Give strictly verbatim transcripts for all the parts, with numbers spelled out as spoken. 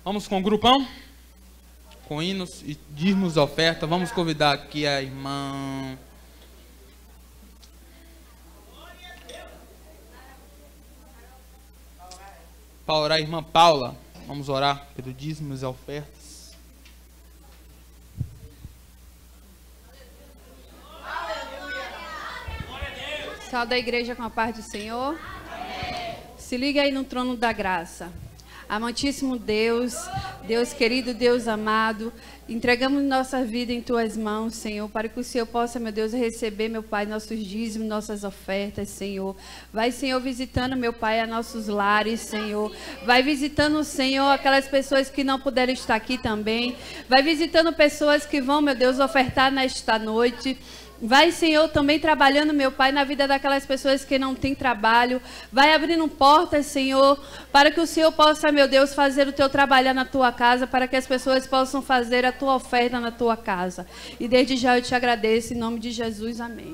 Vamos com o grupão? Com hinos e dízimos e oferta. Vamos convidar aqui a irmã... para orar, a irmã Paula. Vamos orar pelo dízimos e ofertas. Salve a igreja com a paz do Senhor. Se liga aí no trono da graça. Amantíssimo Deus, Deus querido, Deus amado, entregamos nossa vida em Tuas mãos, Senhor, para que o Senhor possa, meu Deus, receber, meu Pai, nossos dízimos, nossas ofertas, Senhor. Vai, Senhor, visitando, meu Pai, a nossos lares, Senhor. Vai visitando, Senhor, aquelas pessoas que não puderam estar aqui também. Vai visitando pessoas que vão, meu Deus, ofertar nesta noite. Vai, Senhor, também trabalhando, meu Pai, na vida daquelas pessoas que não têm trabalho. Vai abrindo portas, Senhor, para que o Senhor possa, meu Deus, fazer o Teu trabalhar na Tua casa, para que as pessoas possam fazer a Tua oferta na Tua casa. E desde já eu te agradeço, em nome de Jesus, amém.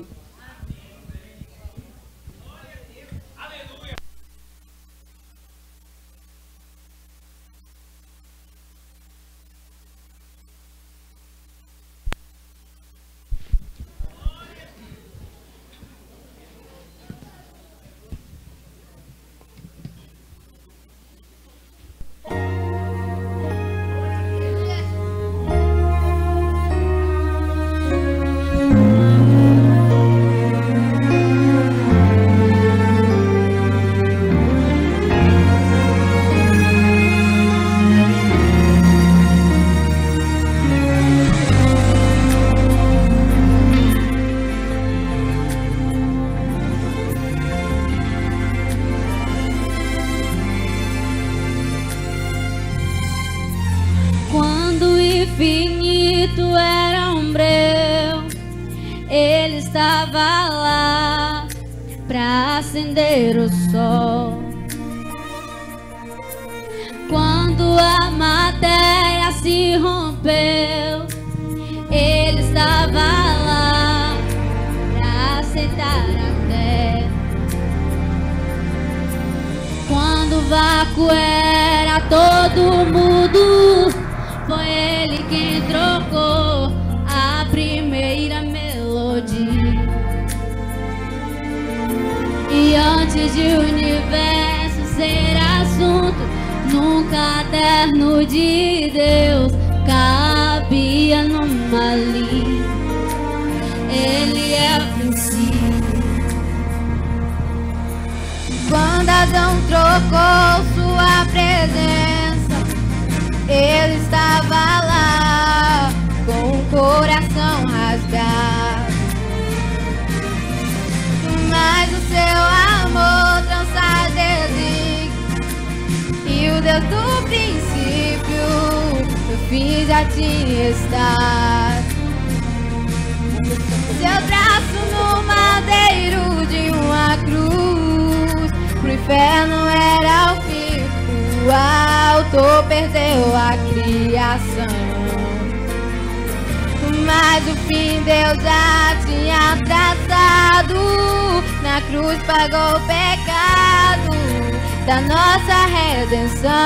Acender o sol. Quando a matéria se rompeu, ele estava lá pra aceitar a terra. Quando o vácuo era todo mudo, foi ele quem trocou a primeira melodia. E antes de o universo ser assunto, num caderno de Deus cabia numa linha. Ele é o princípio. Quando Adão trocou sua presença, ele estava lá com o coração rasgado. Mas o seu amor trança desígnios, e o Deus do princípio no fim já tinha estado. Seu braço no madeiro de uma cruz, pro inferno era o fim, o autor perdeu a criação. Mas o fim Deus já tinha traçado, na cruz pagou o pecado da nossa redenção.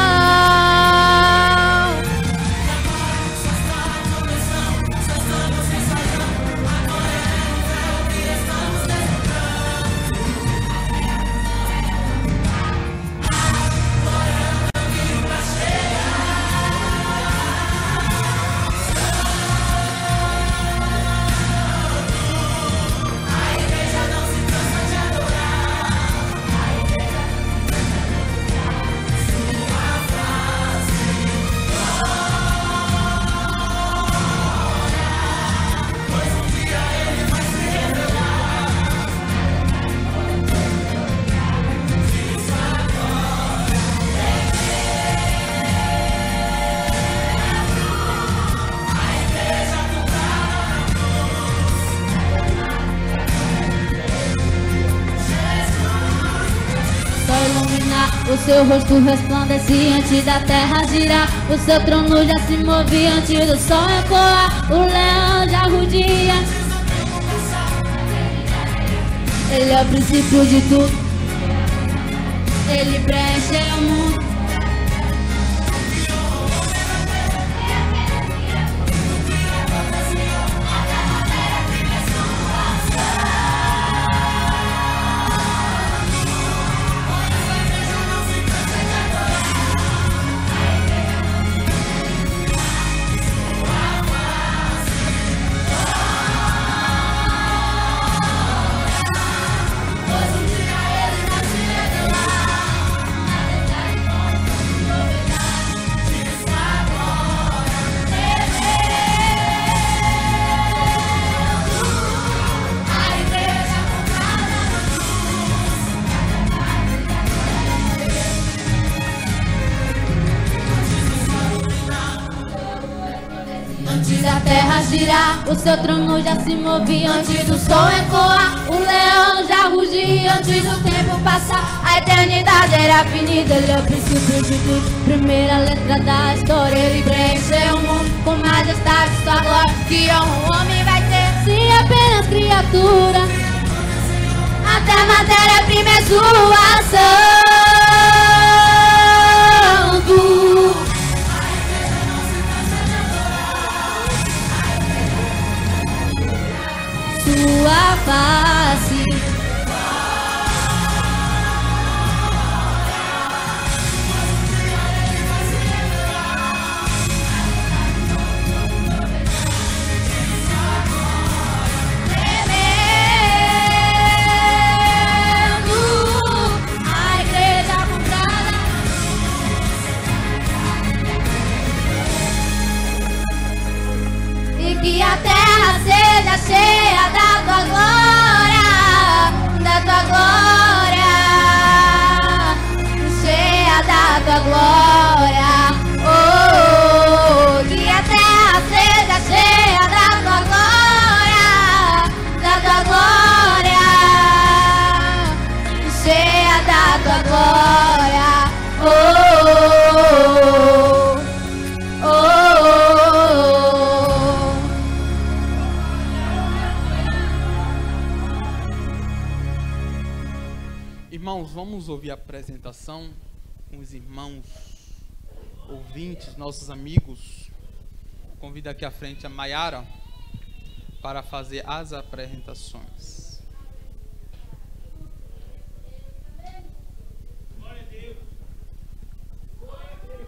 O seu rosto resplandeciante da terra girar, o seu trono já se movia antes do sol ecoar. O leão já rugia, ele é o princípio de tudo, ele preenche o mundo. virá, o seu trono já se movia antes do som ecoar. O leão já rugia antes do tempo passar. A eternidade era finita, ele é o princípio de tudo. Primeira letra da história, ele preencheu o mundo com majestade, sua glória. Que honra o homem vai ter se apenas criatura. Até a matéria-prima é sua ação. Sua face. Que a terra seja cheia da tua glória, da tua glória, cheia da tua glória. Oh, oh, que a terra seja cheia da tua glória, da tua glória, cheia da tua glória. Oh, oh, oh, oh. Irmãos, vamos ouvir a apresentação com os irmãos ouvintes, nossos amigos. Convido aqui à frente a Maiara para fazer as apresentações. Glória a Deus. Glória a Deus.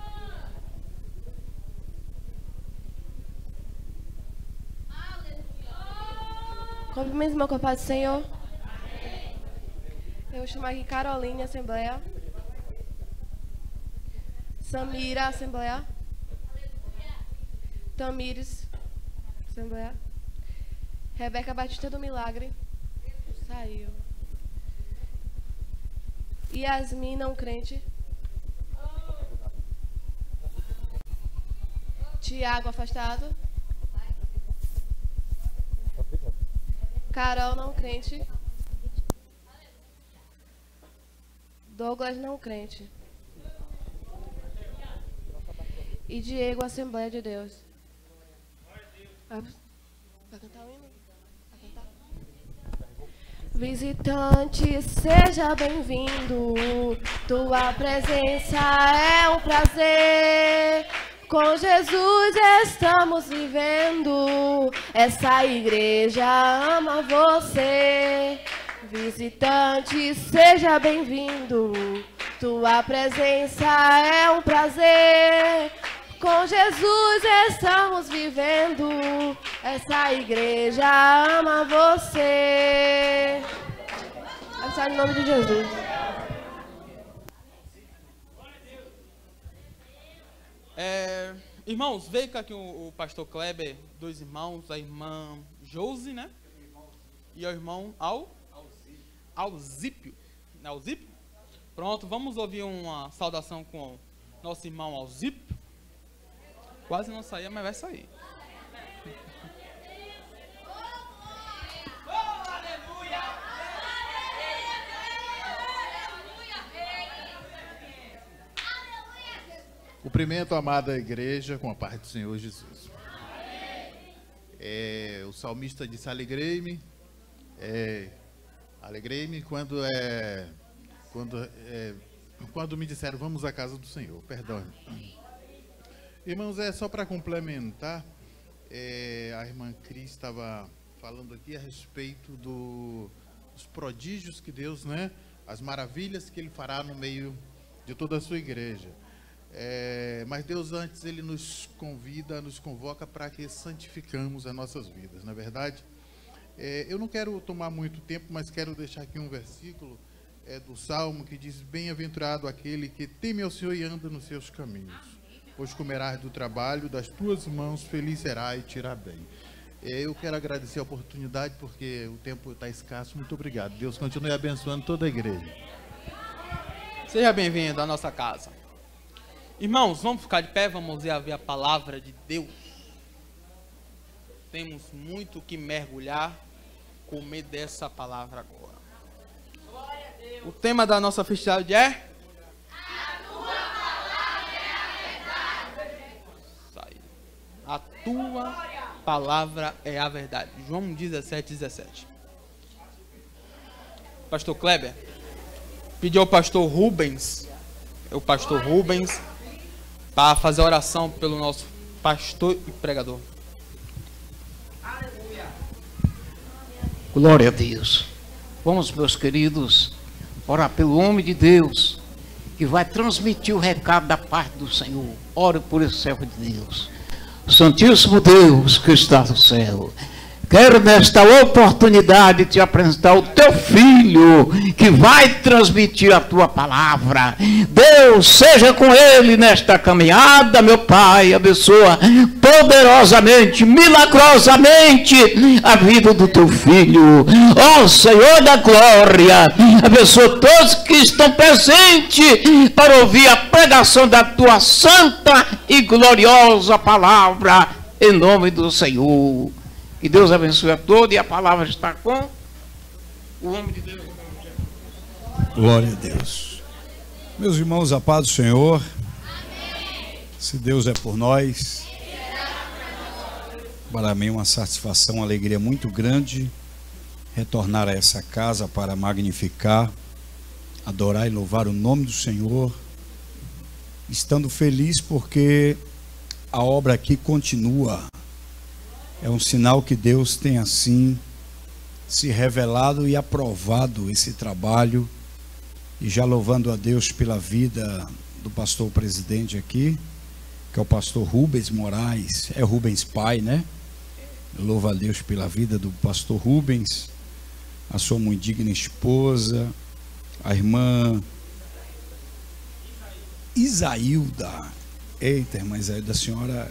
Cumprimento, meu com a paz do Senhor. Eu vou chamar aqui Caroline, Assembleia. Samira, Assembleia. Tamires, Assembleia. Rebeca Batista do Milagre. Saiu. Yasmin, não crente. Tiago, afastado. Carol, não crente. Douglas, não crente. E Diego, Assembleia de Deus. Vai, vai cantar o hino? Vai cantar? Visitante, seja bem-vindo. Tua presença é um prazer. Com Jesus estamos vivendo. Essa igreja ama você. Visitante, seja bem-vindo. Tua presença é um prazer. Com Jesus estamos vivendo. Essa igreja ama você. Essa é em nome de Jesus. É, irmãos, veio aqui o, o pastor Kleber, dois irmãos, a irmã Josi, né? E o irmão Al... Alzípio. Alzípio? Pronto, vamos ouvir uma saudação com nosso irmão Alzípio. Quase não saía, mas vai sair. Cumprimento a amada igreja com a paz do Senhor Jesus. É, o salmista disse: alegrei-me, é, alegrei-me quando, é, quando, é, quando me disseram vamos à casa do Senhor. Perdão. Irmãos, é só para complementar, é, a irmã Cris estava falando aqui a respeito do, dos prodígios que Deus, né, as maravilhas que Ele fará no meio de toda a sua igreja. É, mas Deus antes Ele nos convida, nos convoca para que santificamos as nossas vidas, não é verdade? É, eu não quero tomar muito tempo, mas quero deixar aqui um versículo é, do Salmo que diz: bem-aventurado aquele que teme ao Senhor e anda nos seus caminhos, pois comerás do trabalho das tuas mãos, feliz será e te irá bem. É, eu quero agradecer a oportunidade porque o tempo está escasso. Muito obrigado. Deus continue abençoando toda a igreja. Seja bem-vindo à nossa casa. Irmãos, vamos ficar de pé, vamos ver a palavra de Deus. temos muito que mergulhar, comer dessa palavra agora. O tema da nossa festividade é... A tua palavra é a verdade. Isso aí. A tua palavra é a verdade. João dezessete, dezessete. Pastor Kleber pediu ao pastor Rubens, o pastor Rubens, para fazer oração pelo nosso pastor e pregador. Glória a Deus. Vamos, meus queridos, orar pelo homem de Deus que vai transmitir o recado da parte do Senhor. Ore por esse servo de Deus. Santíssimo Deus que está no céu, quero nesta oportunidade te apresentar o teu filho que vai transmitir a tua palavra. Deus, seja com ele nesta caminhada, meu Pai. Abençoa poderosamente, milagrosamente a vida do teu filho. Ó Senhor da glória, abençoa todos que estão presentes para ouvir a pregação da tua santa e gloriosa palavra, em nome do Senhor. Que Deus abençoe a todos, e a palavra está com o homem de Deus. Glória a Deus. Meus irmãos, a paz do Senhor. Amém. Se Deus é por nós, para mim é uma satisfação, uma alegria muito grande retornar a essa casa para magnificar, adorar e louvar o nome do Senhor, estando feliz porque a obra aqui continua. É um sinal que Deus tem assim se revelado e aprovado esse trabalho, e já louvando a Deus pela vida do pastor presidente aqui, que é o pastor Rubens Moraes, é Rubens pai, né? Eu louvo a Deus pela vida do pastor Rubens, a sua muito digna esposa, a irmã Isailda. Eita, irmã Isailda, a senhora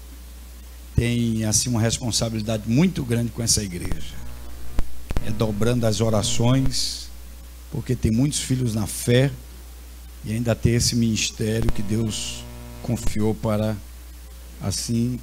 tem assim uma responsabilidade muito grande com essa igreja. É dobrando as orações, porque tem muitos filhos na fé e ainda tem esse ministério que Deus confiou para, assim,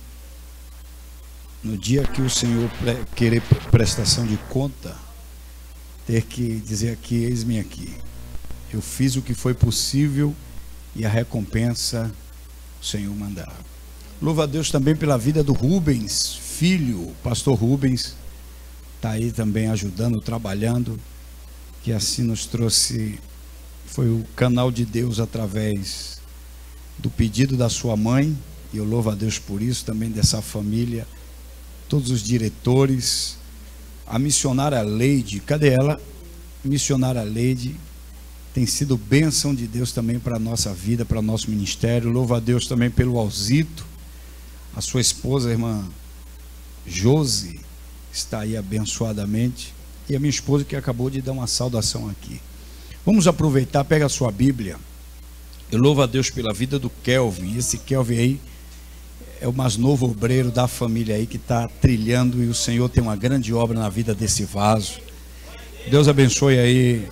no dia que o Senhor querer prestação de conta, ter que dizer aqui: eis-me aqui, eu fiz o que foi possível e a recompensa o Senhor mandará. Louvo a Deus também pela vida do Rubens, filho, o pastor Rubens, está aí também ajudando, trabalhando, que assim nos trouxe, foi o canal de Deus através do pedido da sua mãe, e eu louvo a Deus por isso, também dessa família, todos os diretores, a missionária Leide, cadê ela? Missionária Leide, tem sido bênção de Deus também para a nossa vida, para o nosso ministério. Louvo a Deus também pelo Alzito, a sua esposa, a irmã Josi, está aí abençoadamente, e a minha esposa que acabou de dar uma saudação aqui. Vamos aproveitar, pega a sua Bíblia. Eu louvo a Deus pela vida do Kelvin. Esse Kelvin aí é o mais novo obreiro da família aí, que está trilhando, e o Senhor tem uma grande obra na vida desse vaso. Deus abençoe aí.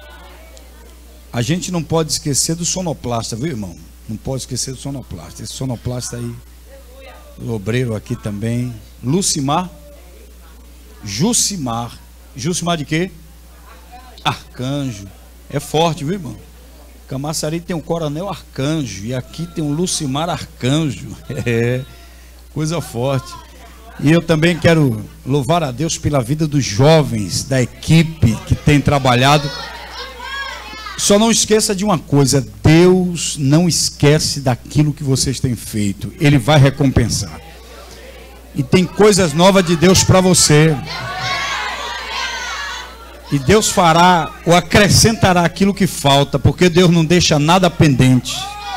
A gente não pode esquecer do sonoplasta, viu, irmão? Não pode esquecer do sonoplasta. Esse sonoplasta aí, o obreiro aqui também, Lucimar, Jucimar, Jucimar de quê? Arcanjo. É forte, viu, irmão? Camaçari tem um coronel Arcanjo, e aqui tem um Lucimar Arcanjo. É, coisa forte. E eu também quero louvar a Deus pela vida dos jovens da equipe que tem trabalhado. Só não esqueça de uma coisa: Deus não esquece daquilo que vocês têm feito, Ele vai recompensar. E tem coisas novas de Deus para você, e Deus fará ou acrescentará aquilo que falta, porque Deus não deixa nada pendente,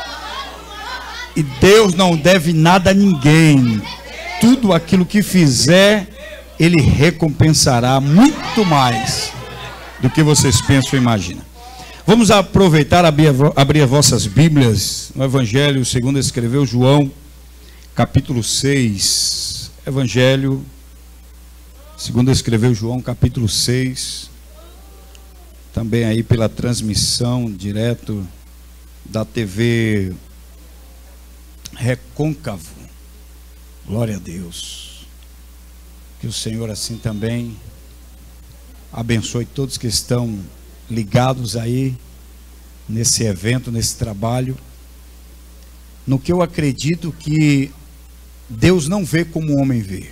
e Deus não deve nada a ninguém. Tudo aquilo que fizer, Ele recompensará muito mais do que vocês pensam e imaginam. Vamos aproveitar, abrir, abrir as vossas Bíblias no Evangelho segundo escreveu João, capítulo seis. Evangelho segundo escreveu João, capítulo seis. Também aí pela transmissão direto da T V Recôncavo. Glória a Deus. Que o Senhor assim também abençoe todos que estão ligados aí nesse evento, nesse trabalho, no que eu acredito que Deus não vê como o homem vê.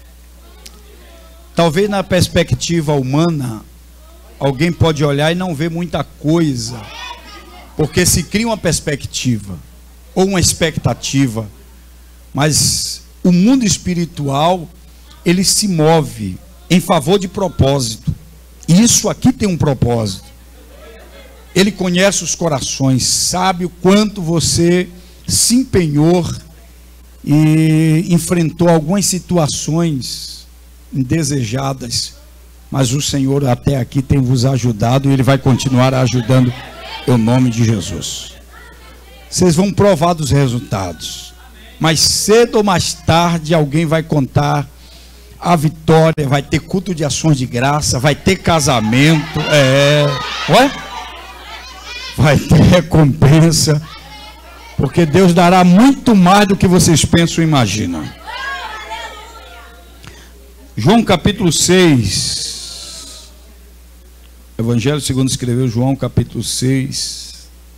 Talvez na perspectiva humana, alguém pode olhar e não ver muita coisa, porque se cria uma perspectiva ou uma expectativa, mas o mundo espiritual, ele se move em favor de propósito. E isso aqui tem um propósito. Ele conhece os corações, sabe o quanto você se empenhou e enfrentou algumas situações indesejadas, mas o Senhor até aqui tem vos ajudado e Ele vai continuar ajudando em nome de Jesus. Vocês vão provar dos resultados, mas cedo ou mais tarde alguém vai contar a vitória, vai ter culto de ações de graça, vai ter casamento, é, ué? Vai ter recompensa, porque Deus dará muito mais do que vocês pensam e imaginam. João capítulo seis, Evangelho segundo escreveu João capítulo seis,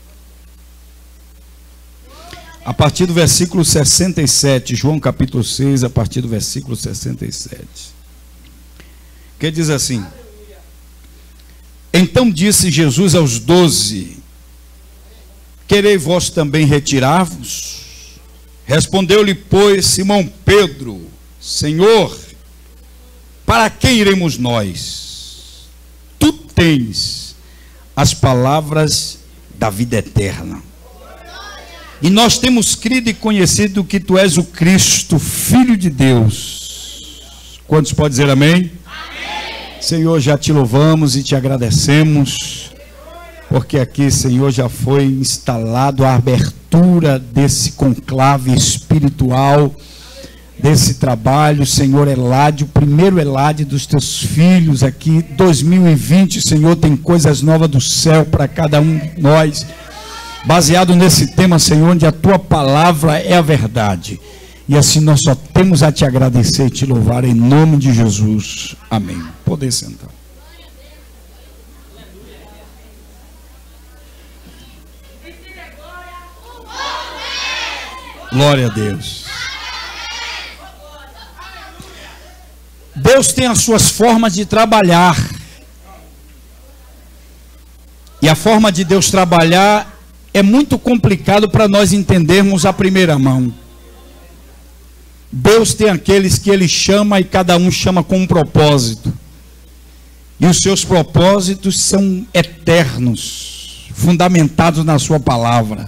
a partir do versículo sessenta e sete, João capítulo seis, a partir do versículo sessenta e sete, que diz assim: então disse Jesus aos doze: querei vós também retirar-vos? Respondeu-lhe, pois, Simão Pedro: Senhor, para quem iremos nós? Tu tens as palavras da vida eterna. E nós temos crido e conhecido que tu és o Cristo, Filho de Deus. Quantos podem dizer amém? Amém. Senhor, já te louvamos e te agradecemos, porque aqui, Senhor, já foi instalado a abertura desse conclave espiritual, desse trabalho, Senhor. Elade, o primeiro Elade dos teus filhos aqui, dois mil e vinte, Senhor, tem coisas novas do céu para cada um de nós, baseado nesse tema, Senhor, onde a tua palavra é a verdade. E assim nós só temos a te agradecer e te louvar em nome de Jesus. Amém. Poder sentar. Glória a Deus. Deus tem as suas formas de trabalhar. E a forma de Deus trabalhar é muito complicado para nós entendermos à primeira mão. Deus tem aqueles que Ele chama e cada um chama com um propósito. E os seus propósitos são eternos, fundamentados na sua palavra.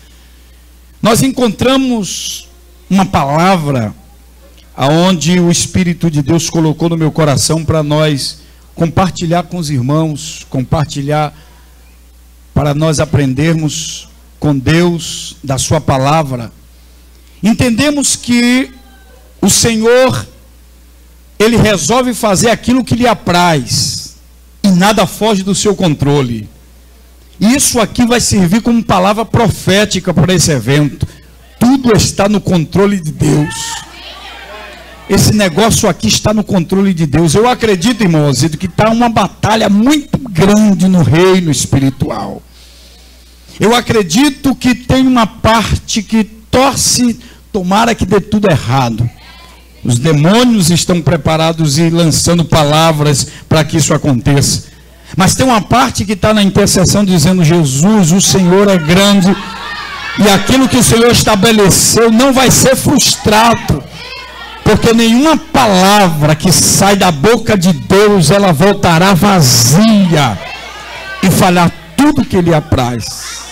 Nós encontramos uma palavra aonde o Espírito de Deus colocou no meu coração para nós compartilhar com os irmãos, compartilhar para nós aprendermos com Deus da sua palavra. Entendemos que o Senhor, Ele resolve fazer aquilo que lhe apraz e nada foge do seu controle. Isso aqui vai servir como palavra profética para esse evento. Tudo está no controle de Deus. Esse negócio aqui está no controle de Deus. Eu acredito, irmãos, que está uma batalha muito grande no reino espiritual. Eu acredito que tem uma parte que torce, tomara que dê tudo errado. Os demônios estão preparados e lançando palavras para que isso aconteça. Mas tem uma parte que está na intercessão dizendo: Jesus, o Senhor é grande, e aquilo que o Senhor estabeleceu não vai ser frustrado, porque nenhuma palavra que sai da boca de Deus, ela voltará vazia e falhar tudo que Ele apraz.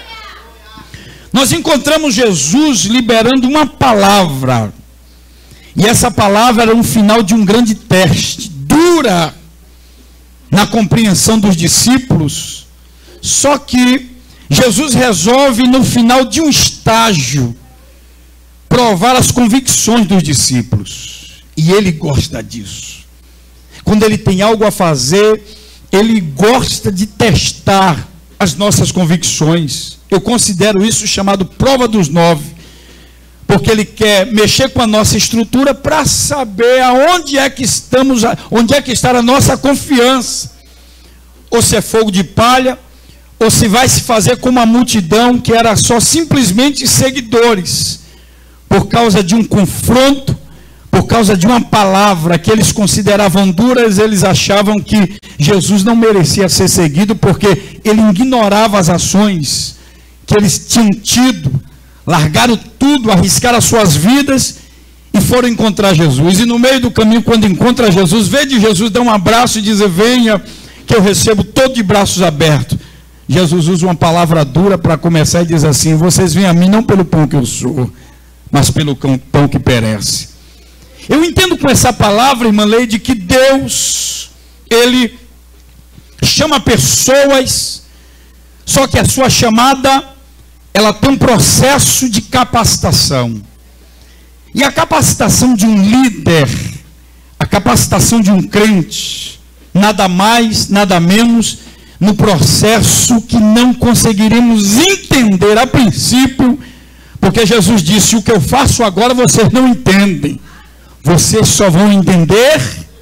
Nós encontramos Jesus liberando uma palavra, e essa palavra era um final de um grande teste, dura na compreensão dos discípulos. Só que Jesus resolve, no final de um estágio, provar as convicções dos discípulos. E Ele gosta disso. Quando Ele tem algo a fazer, Ele gosta de testar as nossas convicções. Eu considero isso chamado prova dos nove. porque Ele quer mexer com a nossa estrutura para saber aonde é que estamos, onde é que está a nossa confiança. Ou se é fogo de palha, ou se vai se fazer como uma multidão que era só simplesmente seguidores, por causa de um confronto, por causa de uma palavra que eles consideravam duras. Eles achavam que Jesus não merecia ser seguido, porque ele ignorava as ações que eles tinham tido, largaram tudo, arriscaram as suas vidas e foram encontrar Jesus. E no meio do caminho, quando encontra Jesus, vê de Jesus, dá um abraço e diz: venha, que eu recebo todo de braços abertos. Jesus usa uma palavra dura para começar e diz assim: vocês vêm a mim não pelo pão que eu sou, mas pelo pão que perece. Eu entendo com essa palavra, irmã Leide, que Deus, Ele chama pessoas, só que a sua chamada, ela tem um processo de capacitação. E a capacitação de um líder, a capacitação de um crente, nada mais, nada menos, no processo que não conseguiremos entender a princípio, porque Jesus disse: o que eu faço agora vocês não entendem, vocês só vão entender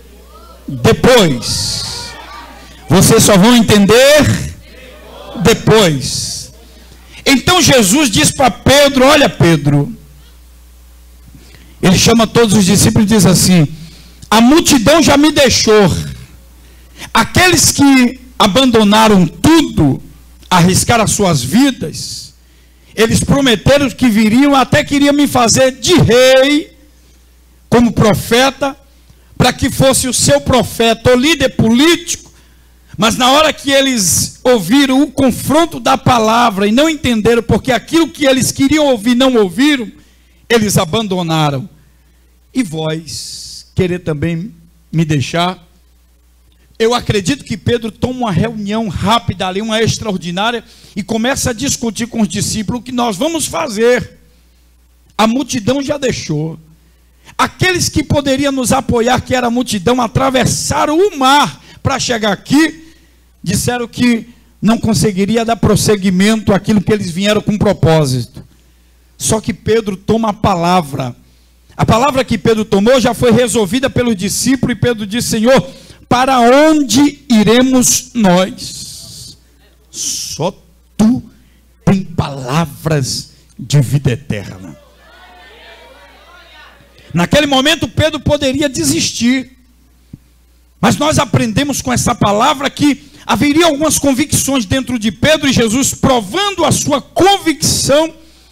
depois. Vocês só vão entender depois. Então Jesus diz para Pedro: olha, Pedro, ele chama todos os discípulos e diz assim: a multidão já me deixou. Aqueles que abandonaram tudo, arriscaram as suas vidas, eles prometeram que viriam, até queriam me fazer de rei, como profeta, para que fosse o seu profeta ou líder político. Mas na hora que eles ouviram o confronto da palavra e não entenderam, porque aquilo que eles queriam ouvir não ouviram, eles abandonaram. E vós querer também me deixar? Eu acredito que Pedro toma uma reunião rápida ali, uma extraordinária, e começa a discutir com os discípulos o que nós vamos fazer. A multidão já deixou. Aqueles que poderiam nos apoiar, que era a multidão, atravessaram o mar para chegar aqui, disseram que não conseguiria dar prosseguimento àquilo que eles vieram com propósito. Só que Pedro toma a palavra. A palavra que Pedro tomou já foi resolvida pelo discípulo, e Pedro disse: Senhor, para onde iremos nós? Só tu tem palavras de vida eterna. Naquele momento Pedro poderia desistir, mas nós aprendemos com essa palavra que haveria algumas convicções dentro de Pedro, e Jesus, provando a sua convicção,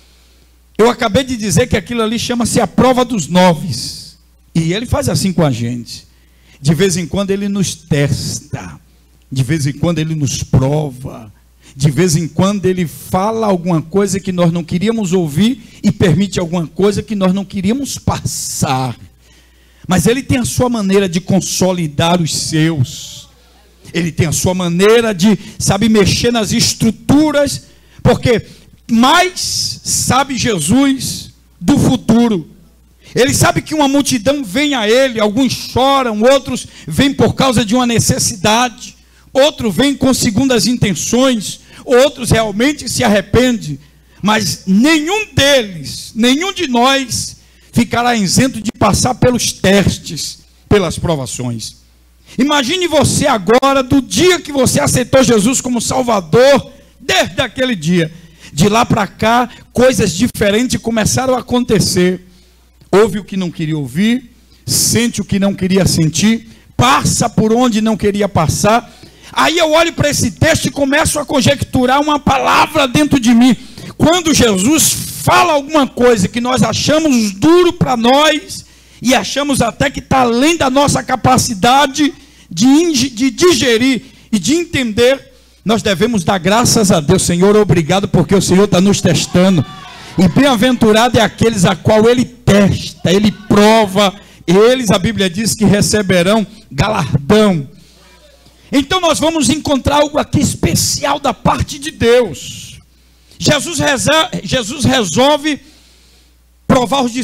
eu acabei de dizer que aquilo ali chama-se a prova dos noves, e ele faz assim com a gente. De vez em quando ele nos testa, de vez em quando ele nos prova, de vez em quando ele fala alguma coisa que nós não queríamos ouvir e permite alguma coisa que nós não queríamos passar. Mas ele tem a sua maneira de consolidar os seus. Ele tem a sua maneira de, sabe, mexer nas estruturas, porque mais sabe Jesus do futuro. Ele sabe que uma multidão vem a ele, alguns choram, outros vêm por causa de uma necessidade, outros vêm com segundas intenções, outros realmente se arrependem, mas nenhum deles, nenhum de nós ficará isento de passar pelos testes, pelas provações. Imagine você agora, do dia que você aceitou Jesus como Salvador, desde aquele dia, de lá para cá, coisas diferentes começaram a acontecer. Ouve o que não queria ouvir, sente o que não queria sentir, passa por onde não queria passar. Aí eu olho para esse texto e começo a conjecturar uma palavra dentro de mim. Quando Jesus fala alguma coisa que nós achamos duro para nós, e achamos até que está além da nossa capacidade de, de digerir e de entender, nós devemos dar graças a Deus. Senhor, obrigado, porque o Senhor está nos testando. E bem-aventurado é aqueles a qual ele testa, ele prova, eles, a Bíblia diz que receberão galardão. Então nós vamos encontrar algo aqui especial da parte de Deus. Jesus, reza, Jesus resolve provar os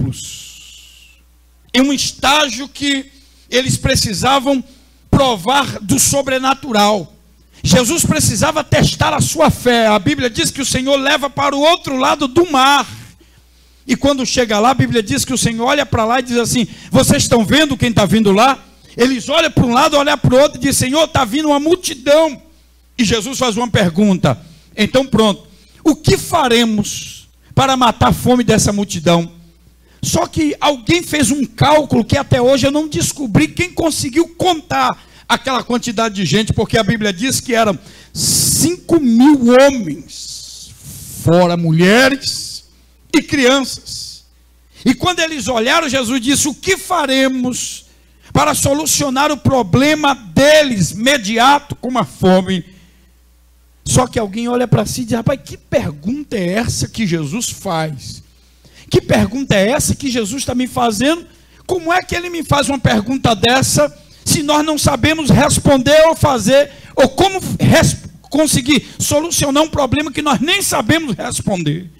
discípulos em um estágio que eles precisavam provar do sobrenatural. Jesus precisava testar a sua fé. A Bíblia diz que o Senhor leva para o outro lado do mar. E quando chega lá, a Bíblia diz que o Senhor olha para lá e diz assim: vocês estão vendo quem está vindo lá? Eles olham para um lado, olham para o outro e dizem: Senhor, está vindo uma multidão. E Jesus faz uma pergunta: então pronto, o que faremos para matar a fome dessa multidão? Só que alguém fez um cálculo que até hoje eu não descobri quem conseguiu contar aquela quantidade de gente, porque a Bíblia diz que eram cinco mil homens, fora mulheres e crianças. E quando eles olharam, Jesus disse: o que faremos para solucionar o problema deles, imediato, com a fome? Só que alguém olha para si e diz: rapaz, que pergunta é essa que Jesus faz? Que pergunta é essa que Jesus está me fazendo? Como é que ele me faz uma pergunta dessa, se nós não sabemos responder ou fazer, ou como conseguir solucionar um problema que nós nem sabemos responder?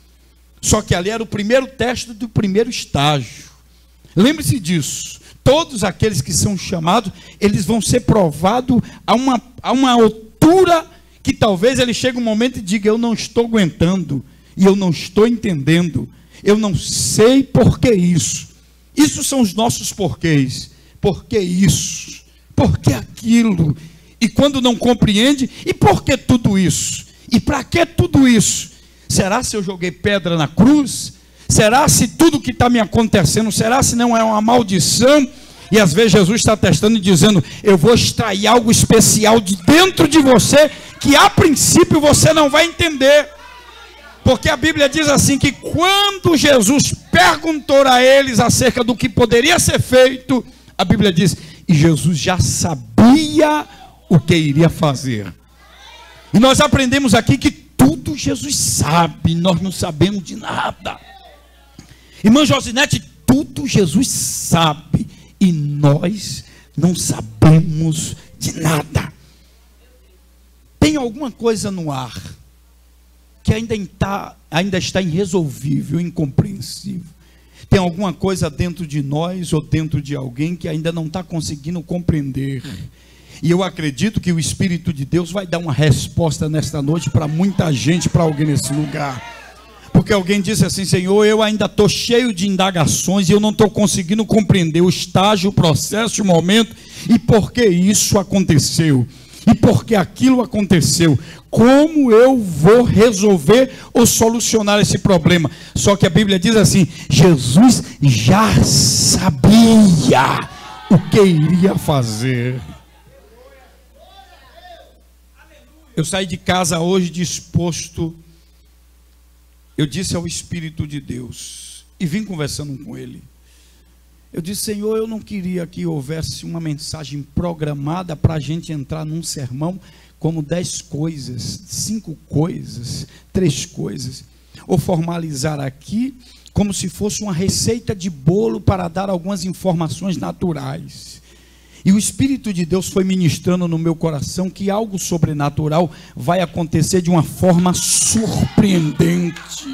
Só que ali era o primeiro teste do primeiro estágio. Lembre-se disso. Todos aqueles que são chamados, eles vão ser provados a uma, a uma altura que talvez ele chegue um momento e diga: eu não estou aguentando, e eu não estou entendendo, eu não sei por que isso. Isso são os nossos porquês. Por que isso? Por que aquilo? E quando não compreende, e por que tudo isso? E para que tudo isso? Será se eu joguei pedra na cruz? Será se tudo que está me acontecendo, será se não é uma maldição? E às vezes Jesus está testando e dizendo: eu vou extrair algo especial de dentro de você, que a princípio você não vai entender. Porque a Bíblia diz assim, que quando Jesus perguntou a eles acerca do que poderia ser feito, a Bíblia diz: e Jesus já sabia o que iria fazer. E nós aprendemos aqui que tudo Jesus sabe, nós não sabemos de nada. Irmã Josinete, tudo Jesus sabe e nós não sabemos de nada. Tem alguma coisa no ar que ainda está, ainda está irresolvível, incompreensível. Tem alguma coisa dentro de nós ou dentro de alguém que ainda não está conseguindo compreender. E eu acredito que o Espírito de Deus vai dar uma resposta nesta noite para muita gente, para alguém nesse lugar. Porque alguém disse assim: Senhor, eu ainda estou cheio de indagações e eu não estou conseguindo compreender o estágio, o processo, o momento, e por que isso aconteceu, e por que aquilo aconteceu. Como eu vou resolver ou solucionar esse problema? Só que a Bíblia diz assim: Jesus já sabia o que iria fazer. Eu saí de casa hoje disposto. Eu disse ao Espírito de Deus, e vim conversando com ele. Eu disse: Senhor, eu não queria que houvesse uma mensagem programada para a gente entrar num sermão como dez coisas, cinco coisas, três coisas, ou formalizar aqui como se fosse uma receita de bolo para dar algumas informações naturais. E o Espírito de Deus foi ministrando no meu coração que algo sobrenatural vai acontecer de uma forma surpreendente.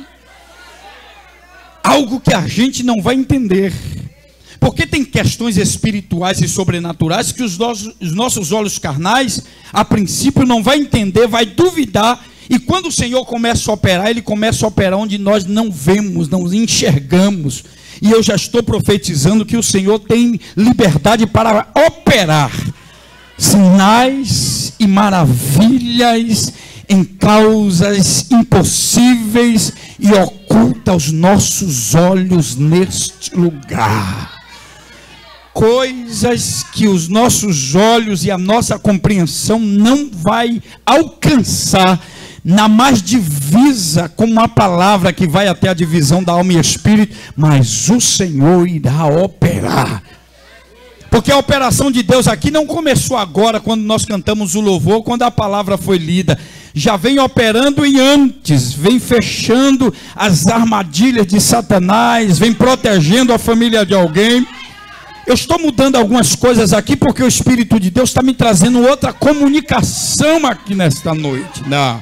Algo que a gente não vai entender. Porque tem questões espirituais e sobrenaturais que os nossos, os nossos olhos carnais, a princípio, não vai entender, vai duvidar. E quando o Senhor começa a operar, Ele começa a operar onde nós não vemos, não enxergamos. E eu já estou profetizando que o Senhor tem liberdade para operar sinais e maravilhas em causas impossíveis e oculta aos nossos olhos neste lugar. Coisas que os nossos olhos e a nossa compreensão não vai alcançar, na mais divisa, como uma palavra que vai até a divisão da alma e espírito, mas o Senhor irá operar. Porque a operação de Deus aqui não começou agora, quando nós cantamos o louvor, quando a palavra foi lida. Já vem operando e antes, vem fechando as armadilhas de Satanás, vem protegendo a família de alguém. Eu estou mudando algumas coisas aqui, porque o Espírito de Deus está me trazendo outra comunicação aqui nesta noite. Não.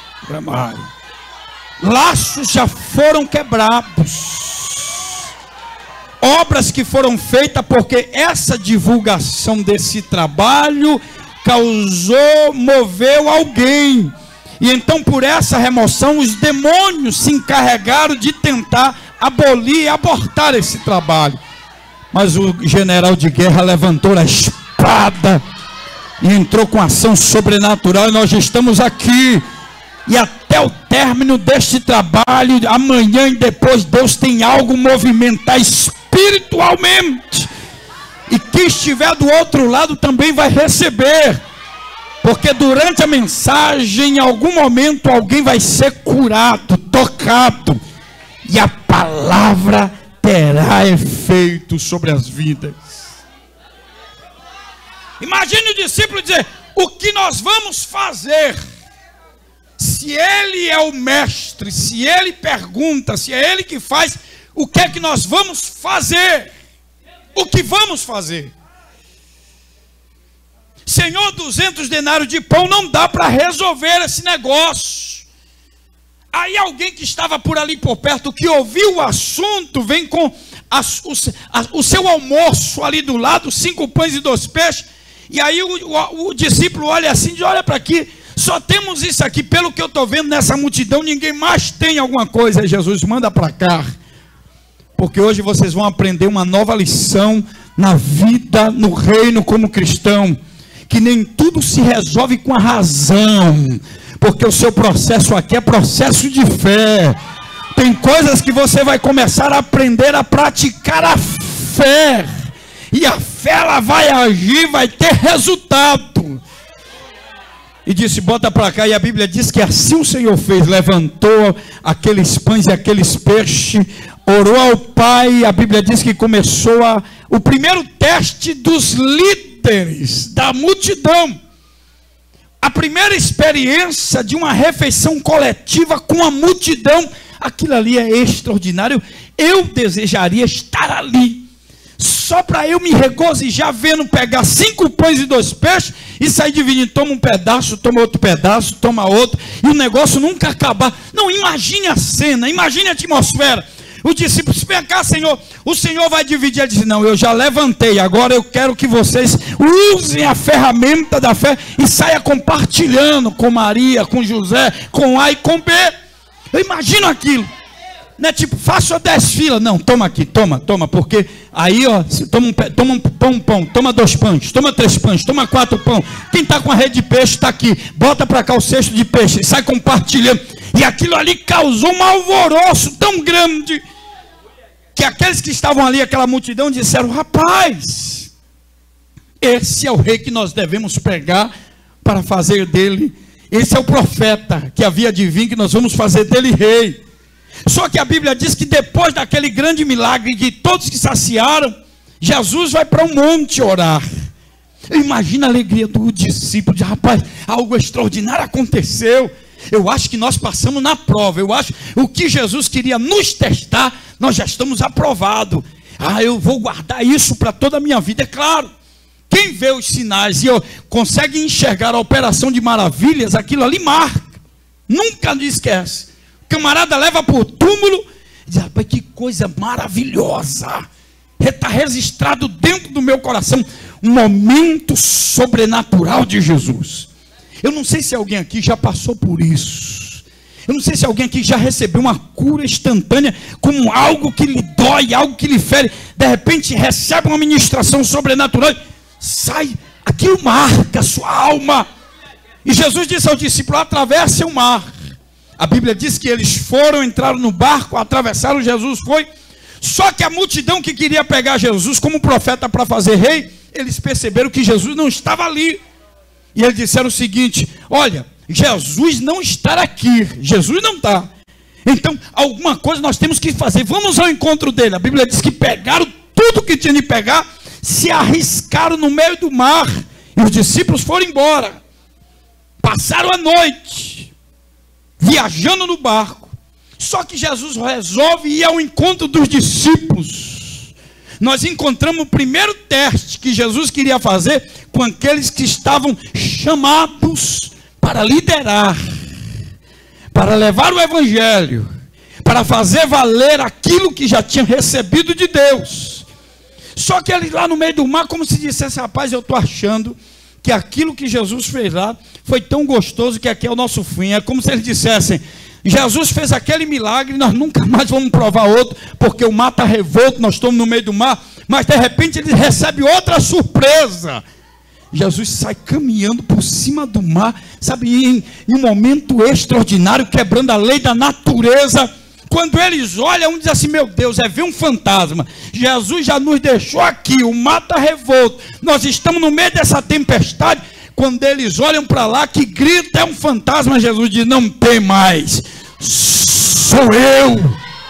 Laços já foram quebrados, obras que foram feitas, porque essa divulgação desse trabalho causou, moveu alguém, e então por essa remoção os demônios se encarregaram de tentar abolir, abortar esse trabalho. Mas o general de guerra levantou a espada e entrou com ação sobrenatural, e nós estamos aqui. E até o término deste trabalho, amanhã e depois, Deus tem algo movimentar espiritualmente. E quem estiver do outro lado também vai receber. Porque durante a mensagem, em algum momento, alguém vai ser curado, tocado. E a palavra terá efeito sobre as vidas. Imagine o discípulo dizer: o que nós vamos fazer? Se ele é o mestre, se ele pergunta, se é ele que faz, o que é que nós vamos fazer? O que vamos fazer? Senhor, duzentos denários de pão não dá para resolver esse negócio. Aí alguém que estava por ali por perto, que ouviu o assunto, vem com a, o, a, o seu almoço ali do lado, cinco pães e dois peixes. E aí o, o, o discípulo olha assim, diz: olha para aqui, só temos isso aqui, pelo que eu estou vendo nessa multidão, ninguém mais tem alguma coisa. Aí Jesus manda para cá, porque hoje vocês vão aprender uma nova lição na vida, no reino como cristão, que nem tudo se resolve com a razão, porque o seu processo aqui é processo de fé. Tem coisas que você vai começar a aprender a praticar a fé, e a fé ela vai agir, vai ter resultado. E disse: bota para cá. E a Bíblia diz que assim o Senhor fez, levantou aqueles pães e aqueles peixes, orou ao Pai. A Bíblia diz que começou a, o primeiro teste dos líderes da multidão. A primeira experiência de uma refeição coletiva com a multidão. Aquilo ali é extraordinário. Eu desejaria estar ali, só para eu me regozijar vendo pegar cinco pães e dois peixes e sair dividindo. Toma um pedaço, toma outro pedaço, toma outro, e o negócio nunca acabar. Não, imagine a cena, imagine a atmosfera. Os discípulos: vem cá, Senhor, o Senhor vai dividir. Ele disse: não, eu já levantei, agora eu quero que vocês usem a ferramenta da fé e saia compartilhando com Maria, com José, com A e com B. Eu imagino aquilo. Não é tipo, faça dez filas. Não, toma aqui, toma, toma. Porque aí, ó, toma um, toma um pão, um pão, toma dois pães, toma três pães, toma quatro pão. Quem está com a rede de peixe está aqui. Bota para cá o cesto de peixe, sai compartilhando. E aquilo ali causou um alvoroço tão grande, que aqueles que estavam ali, aquela multidão, disseram: rapaz, esse é o rei que nós devemos pregar para fazer dele. Esse é o profeta que havia de vir, que nós vamos fazer dele rei. Só que a Bíblia diz que depois daquele grande milagre de todos que saciaram, Jesus vai para um monte orar. Imagina a alegria do discípulo, de rapaz, algo extraordinário aconteceu. Eu acho que nós passamos na prova. Eu acho o que Jesus queria nos testar, nós já estamos aprovados. Ah, eu vou guardar isso para toda a minha vida. É claro, quem vê os sinais e consegue enxergar a operação de maravilhas, aquilo ali marca, nunca esquece. O camarada leva para o túmulo e diz: rapaz, que coisa maravilhosa. Está registrado dentro do meu coração um momento sobrenatural de Jesus. Eu não sei se alguém aqui já passou por isso. Eu não sei se alguém aqui já recebeu uma cura instantânea, como algo que lhe dói, algo que lhe fere. De repente recebe uma ministração sobrenatural, sai, aquilo marca a sua alma. E Jesus disse ao discípulo: atravesse o mar. A Bíblia diz que eles foram, entraram no barco, atravessaram, Jesus foi. Só que a multidão que queria pegar Jesus como profeta para fazer rei, eles perceberam que Jesus não estava ali. E eles disseram o seguinte: olha, Jesus não está aqui, Jesus não está. Então, alguma coisa nós temos que fazer, vamos ao encontro dele. A Bíblia diz que pegaram tudo que tinha de pegar, se arriscaram no meio do mar, e os discípulos foram embora. Passaram a noite viajando no barco. Só que Jesus resolve ir ao encontro dos discípulos. Nós encontramos o primeiro teste que Jesus queria fazer com aqueles que estavam chamados para liderar, para levar o evangelho, para fazer valer aquilo que já tinham recebido de Deus. Só que eles lá no meio do mar, como se dissesse: rapaz, eu estou achando que aquilo que Jesus fez lá foi tão gostoso que aqui é o nosso fim. É como se eles dissessem: Jesus fez aquele milagre, nós nunca mais vamos provar outro, porque o mar está revolto, nós estamos no meio do mar, mas de repente ele recebe outra surpresa. Jesus sai caminhando por cima do mar, sabe, em, em um momento extraordinário, quebrando a lei da natureza. Quando eles olham, um diz assim: meu Deus, é ver um fantasma. Jesus já nos deixou aqui, o mar está revolto, nós estamos no meio dessa tempestade. Quando eles olham para lá, que grita, é um fantasma. Jesus diz: não tem mais, sou eu.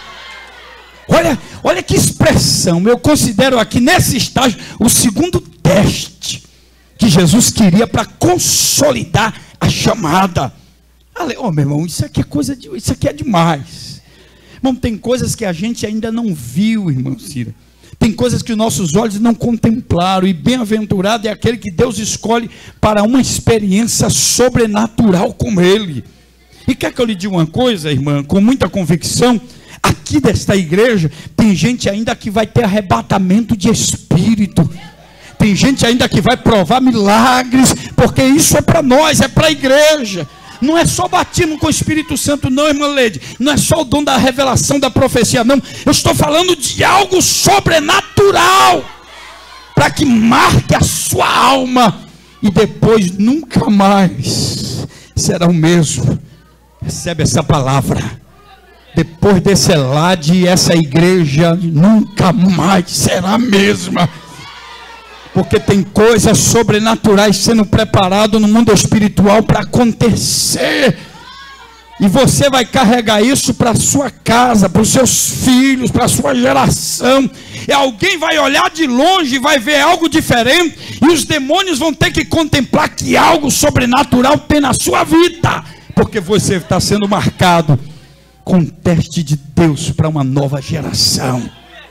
Olha, olha que expressão. Eu considero aqui nesse estágio o segundo teste que Jesus queria para consolidar a chamada. Oh, meu irmão, isso aqui é coisa de, isso aqui é demais. Irmão, tem coisas que a gente ainda não viu, irmão Cira. Tem coisas que os nossos olhos não contemplaram, e bem-aventurado é aquele que Deus escolhe para uma experiência sobrenatural com Ele. E quer que eu lhe diga uma coisa, irmã, com muita convicção? Aqui desta igreja, tem gente ainda que vai ter arrebatamento de espírito. Tem gente ainda que vai provar milagres, porque isso é para nós, é para a igreja. Não é só batismo com o Espírito Santo, não, irmã Leide. Não é só o dom da revelação, da profecia, não. Eu estou falando de algo sobrenatural, para que marque a sua alma, e depois nunca mais será o mesmo. Recebe essa palavra. Depois desse elade, essa igreja nunca mais será a mesma. Porque tem coisas sobrenaturais sendo preparadas no mundo espiritual para acontecer. E você vai carregar isso para a sua casa, para os seus filhos, para a sua geração. E alguém vai olhar de longe e vai ver algo diferente. E os demônios vão ter que contemplar que algo sobrenatural tem na sua vida. Porque você está sendo marcado com um teste de Deus para uma nova geração.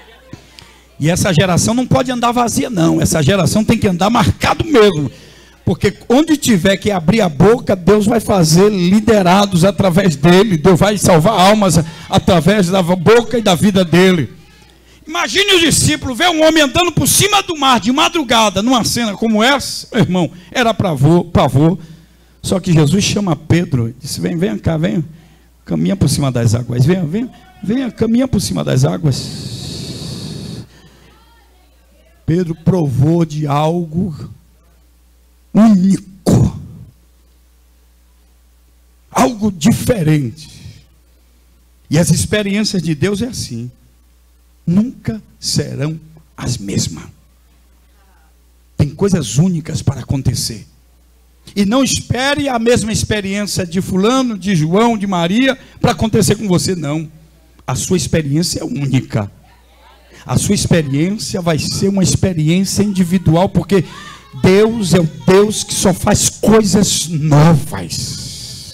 E essa geração não pode andar vazia, não. Essa geração tem que andar marcado mesmo. Porque onde tiver que abrir a boca, Deus vai fazer liderados através dele. Deus vai salvar almas através da boca e da vida dele. Imagine os discípulos ver um homem andando por cima do mar de madrugada, numa cena como essa, meu irmão, era pavor, pavor. Só que Jesus chama Pedro e disse: vem, vem cá, vem, caminha por cima das águas, venha, venha, venha, caminha por cima das águas. Pedro provou de algo único, algo diferente. E as experiências de Deus é assim, nunca serão as mesmas. Tem coisas únicas para acontecer. E não espere a mesma experiência de fulano, de João, de Maria para acontecer com você, não. A sua experiência é única. A sua experiência vai ser uma experiência individual, porque Deus é o Deus que só faz coisas novas.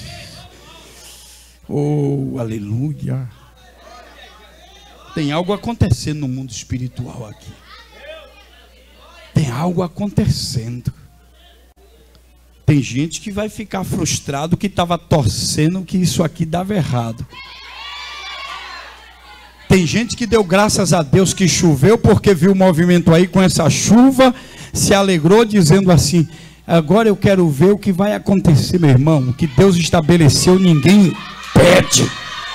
Oh, aleluia. Tem algo acontecendo no mundo espiritual aqui. Tem algo acontecendo. Tem gente que vai ficar frustrado, que estava torcendo que isso aqui dava errado. Tem gente que deu graças a Deus que choveu, porque viu o movimento aí com essa chuva, se alegrou dizendo assim: agora eu quero ver o que vai acontecer, meu irmão. O que Deus estabeleceu, ninguém impede.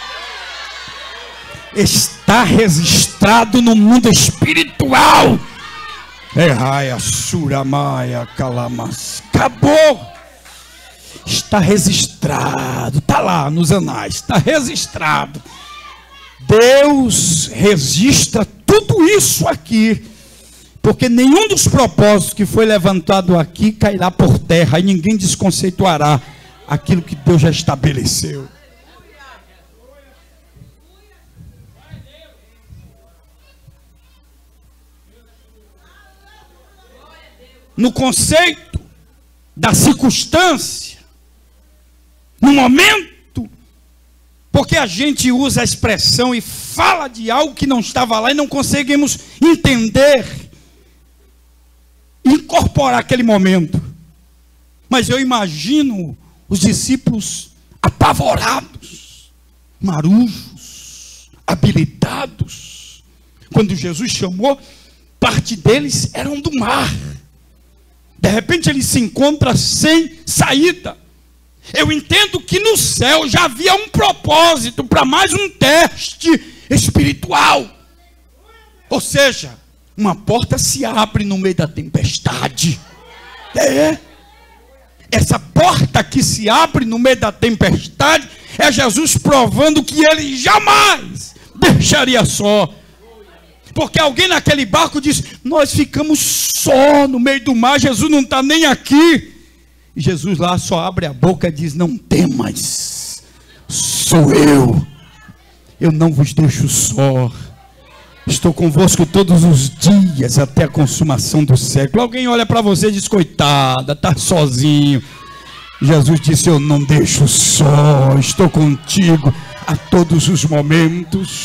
Está registrado no mundo espiritual. Erraia, suramaia, calamas. Acabou. Está registrado. Está lá nos anais. Está registrado. Deus registra tudo isso aqui, porque nenhum dos propósitos que foi levantado aqui cairá por terra, e ninguém desconceituará aquilo que Deus já estabeleceu. No conceito da circunstância, no momento, porque a gente usa a expressão e fala de algo que não estava lá e não conseguimos entender, incorporar aquele momento. Mas eu imagino os discípulos apavorados, marujos, habilitados. Quando Jesus chamou, parte deles eram do mar. De repente ele se encontra sem saída. Eu entendo que no céu já havia um propósito para mais um teste espiritual. Ou seja, uma porta se abre no meio da tempestade. É. Essa porta que se abre no meio da tempestade é Jesus provando que ele jamais deixaria só. Porque alguém naquele barco diz: nós ficamos só no meio do mar, Jesus não está nem aqui. E Jesus lá só abre a boca e diz: não temas, sou eu. Eu não vos deixo só. Estou convosco todos os dias até a consumação do século. Alguém olha para você e diz: coitada, está sozinho. Jesus disse: eu não deixo só, estou contigo a todos os momentos.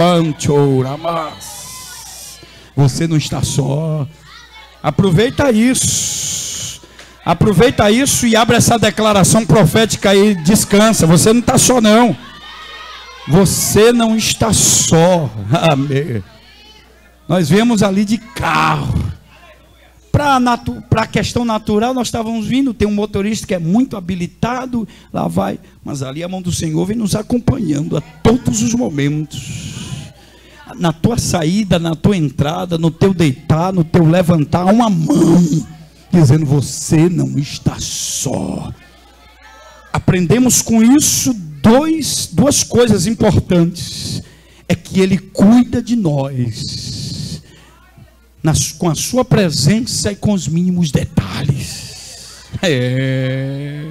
Você não está só. Aproveita isso. Aproveita isso e abre essa declaração profética aí. Descansa. Você não está só, não. Você não está só. Amém. Nós viemos ali de carro. Para a questão natural, nós estávamos vindo. Tem um motorista que é muito habilitado. Lá vai. Mas ali a mão do Senhor vem nos acompanhando a todos os momentos. Na tua saída, na tua entrada, no teu deitar, no teu levantar, uma mão dizendo: você não está só. Aprendemos com isso dois, duas coisas importantes. É que Ele cuida de nós, nas, com a sua presença e com os mínimos detalhes. É.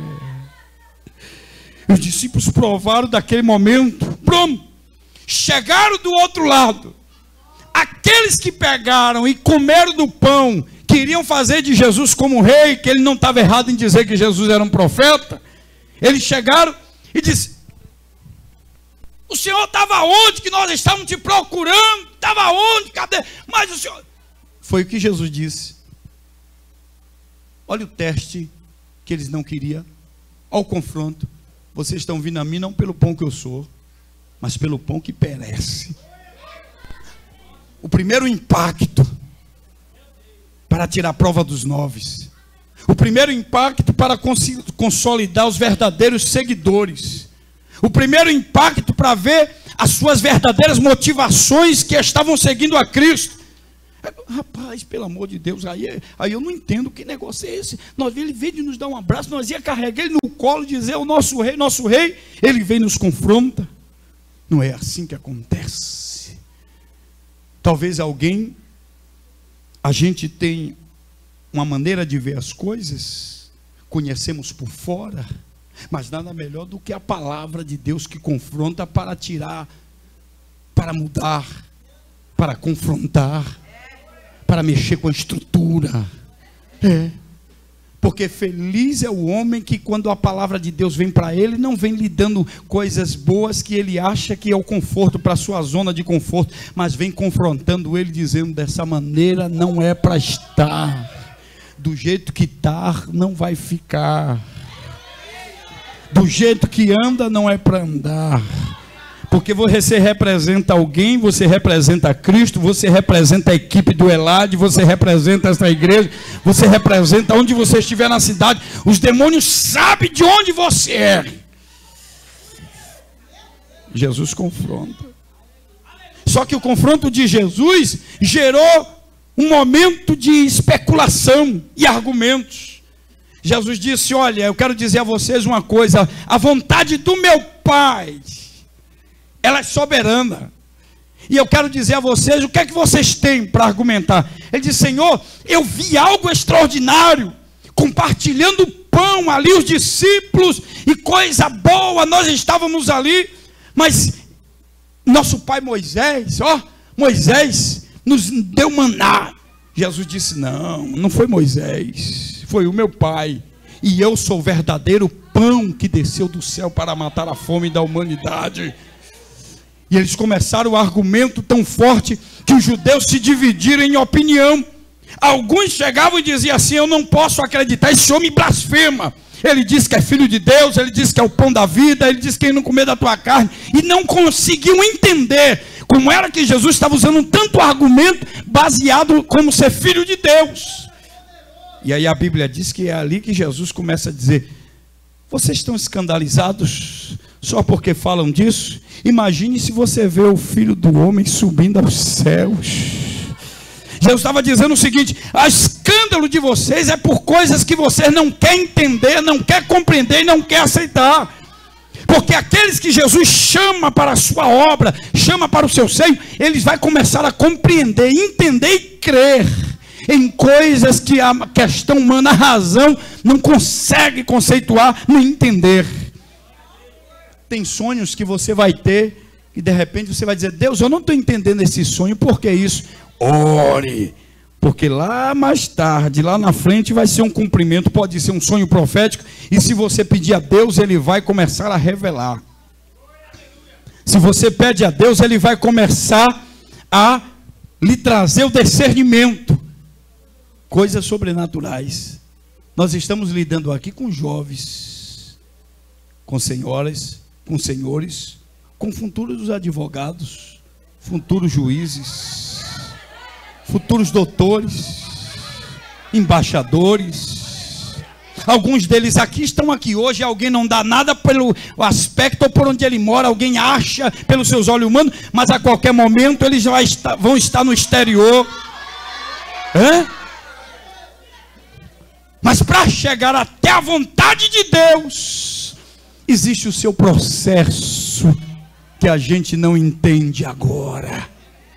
Os discípulos provaram daquele momento. Pronto. Chegaram do outro lado. Aqueles que pegaram e comeram do pão, queriam fazer de Jesus como rei, que ele não estava errado em dizer que Jesus era um profeta. Eles chegaram e disseram: o Senhor estava onde que nós estávamos te procurando? Estava onde? Cadê? Mas o Senhor... Foi o que Jesus disse. Olha o teste que eles não queriam. Olha o confronto. Vocês estão vindo a mim não pelo pão que eu sou, mas pelo pão que perece. O primeiro impacto para tirar a prova dos noves. O primeiro impacto para consolidar os verdadeiros seguidores. O primeiro impacto para ver as suas verdadeiras motivações que estavam seguindo a Cristo. Rapaz, pelo amor de Deus, aí, aí eu não entendo que negócio é esse. Nós, ele veio de nos dar um abraço, nós ia carregar ele no colo e dizer: o nosso rei, nosso rei. Ele vem e nos confronta. Não é assim que acontece. Talvez alguém, a gente tem uma maneira de ver as coisas, conhecemos por fora, mas nada melhor do que a palavra de Deus que confronta para tirar, para mudar, para confrontar, para mexer com a estrutura. É. Porque feliz é o homem que, quando a palavra de Deus vem para ele, não vem lhe dando coisas boas que ele acha que é o conforto para a sua zona de conforto, mas vem confrontando ele, dizendo: dessa maneira não é para estar, do jeito que está não vai ficar, do jeito que anda não é para andar. Porque você representa alguém, você representa Cristo, você representa a equipe do Elad, você representa essa igreja, você representa onde você estiver na cidade. Os demônios sabem de onde você é. Jesus confronta. Só que o confronto de Jesus gerou um momento de especulação e argumentos. Jesus disse: olha, eu quero dizer a vocês uma coisa, a vontade do meu Pai, ela é soberana. E eu quero dizer a vocês, o que é que vocês têm para argumentar? Ele disse: Senhor, eu vi algo extraordinário, compartilhando o pão ali, os discípulos, e coisa boa, nós estávamos ali, mas nosso pai Moisés, ó, Moisés nos deu maná. Jesus disse: não, não foi Moisés, foi o meu pai, e eu sou o verdadeiro pão que desceu do céu para matar a fome da humanidade. E eles começaram o argumento tão forte que os judeus se dividiram em opinião. Alguns chegavam e diziam assim: eu não posso acreditar, esse homem blasfema. Ele diz que é filho de Deus, ele diz que é o pão da vida, ele diz que quem não comer da tua carne. E não conseguiam entender como era que Jesus estava usando tanto argumento baseado como ser filho de Deus. E aí a Bíblia diz que é ali que Jesus começa a dizer: Vocês estão escandalizados só porque falam disso? Imagine se você vê o Filho do Homem subindo aos céus. Jesus estava dizendo o seguinte: o escândalo de vocês é por coisas que vocês não querem entender, não querem compreender e não querem aceitar. Porque aqueles que Jesus chama para a sua obra, chama para o seu seio, eles vão começar a compreender, entender e crer em coisas que a questão humana, a razão, não consegue conceituar nem entender. Tem sonhos que você vai ter e de repente você vai dizer: Deus, eu não estou entendendo esse sonho, por que isso? Ore, porque lá mais tarde, lá na frente vai ser um cumprimento, pode ser um sonho profético, e se você pedir a Deus, Ele vai começar a revelar. Se você pede a Deus, Ele vai começar a lhe trazer o discernimento, coisas sobrenaturais. Nós estamos lidando aqui com jovens, com senhoras, com senhores, com futuros advogados, futuros juízes, futuros doutores, embaixadores. Alguns deles aqui estão aqui hoje. Alguém não dá nada pelo aspecto ou por onde ele mora, alguém acha pelos seus olhos humanos, mas a qualquer momento eles vão estar, vão estar no exterior. Hã? Mas para chegar até a vontade de Deus, existe o seu processo que a gente não entende agora.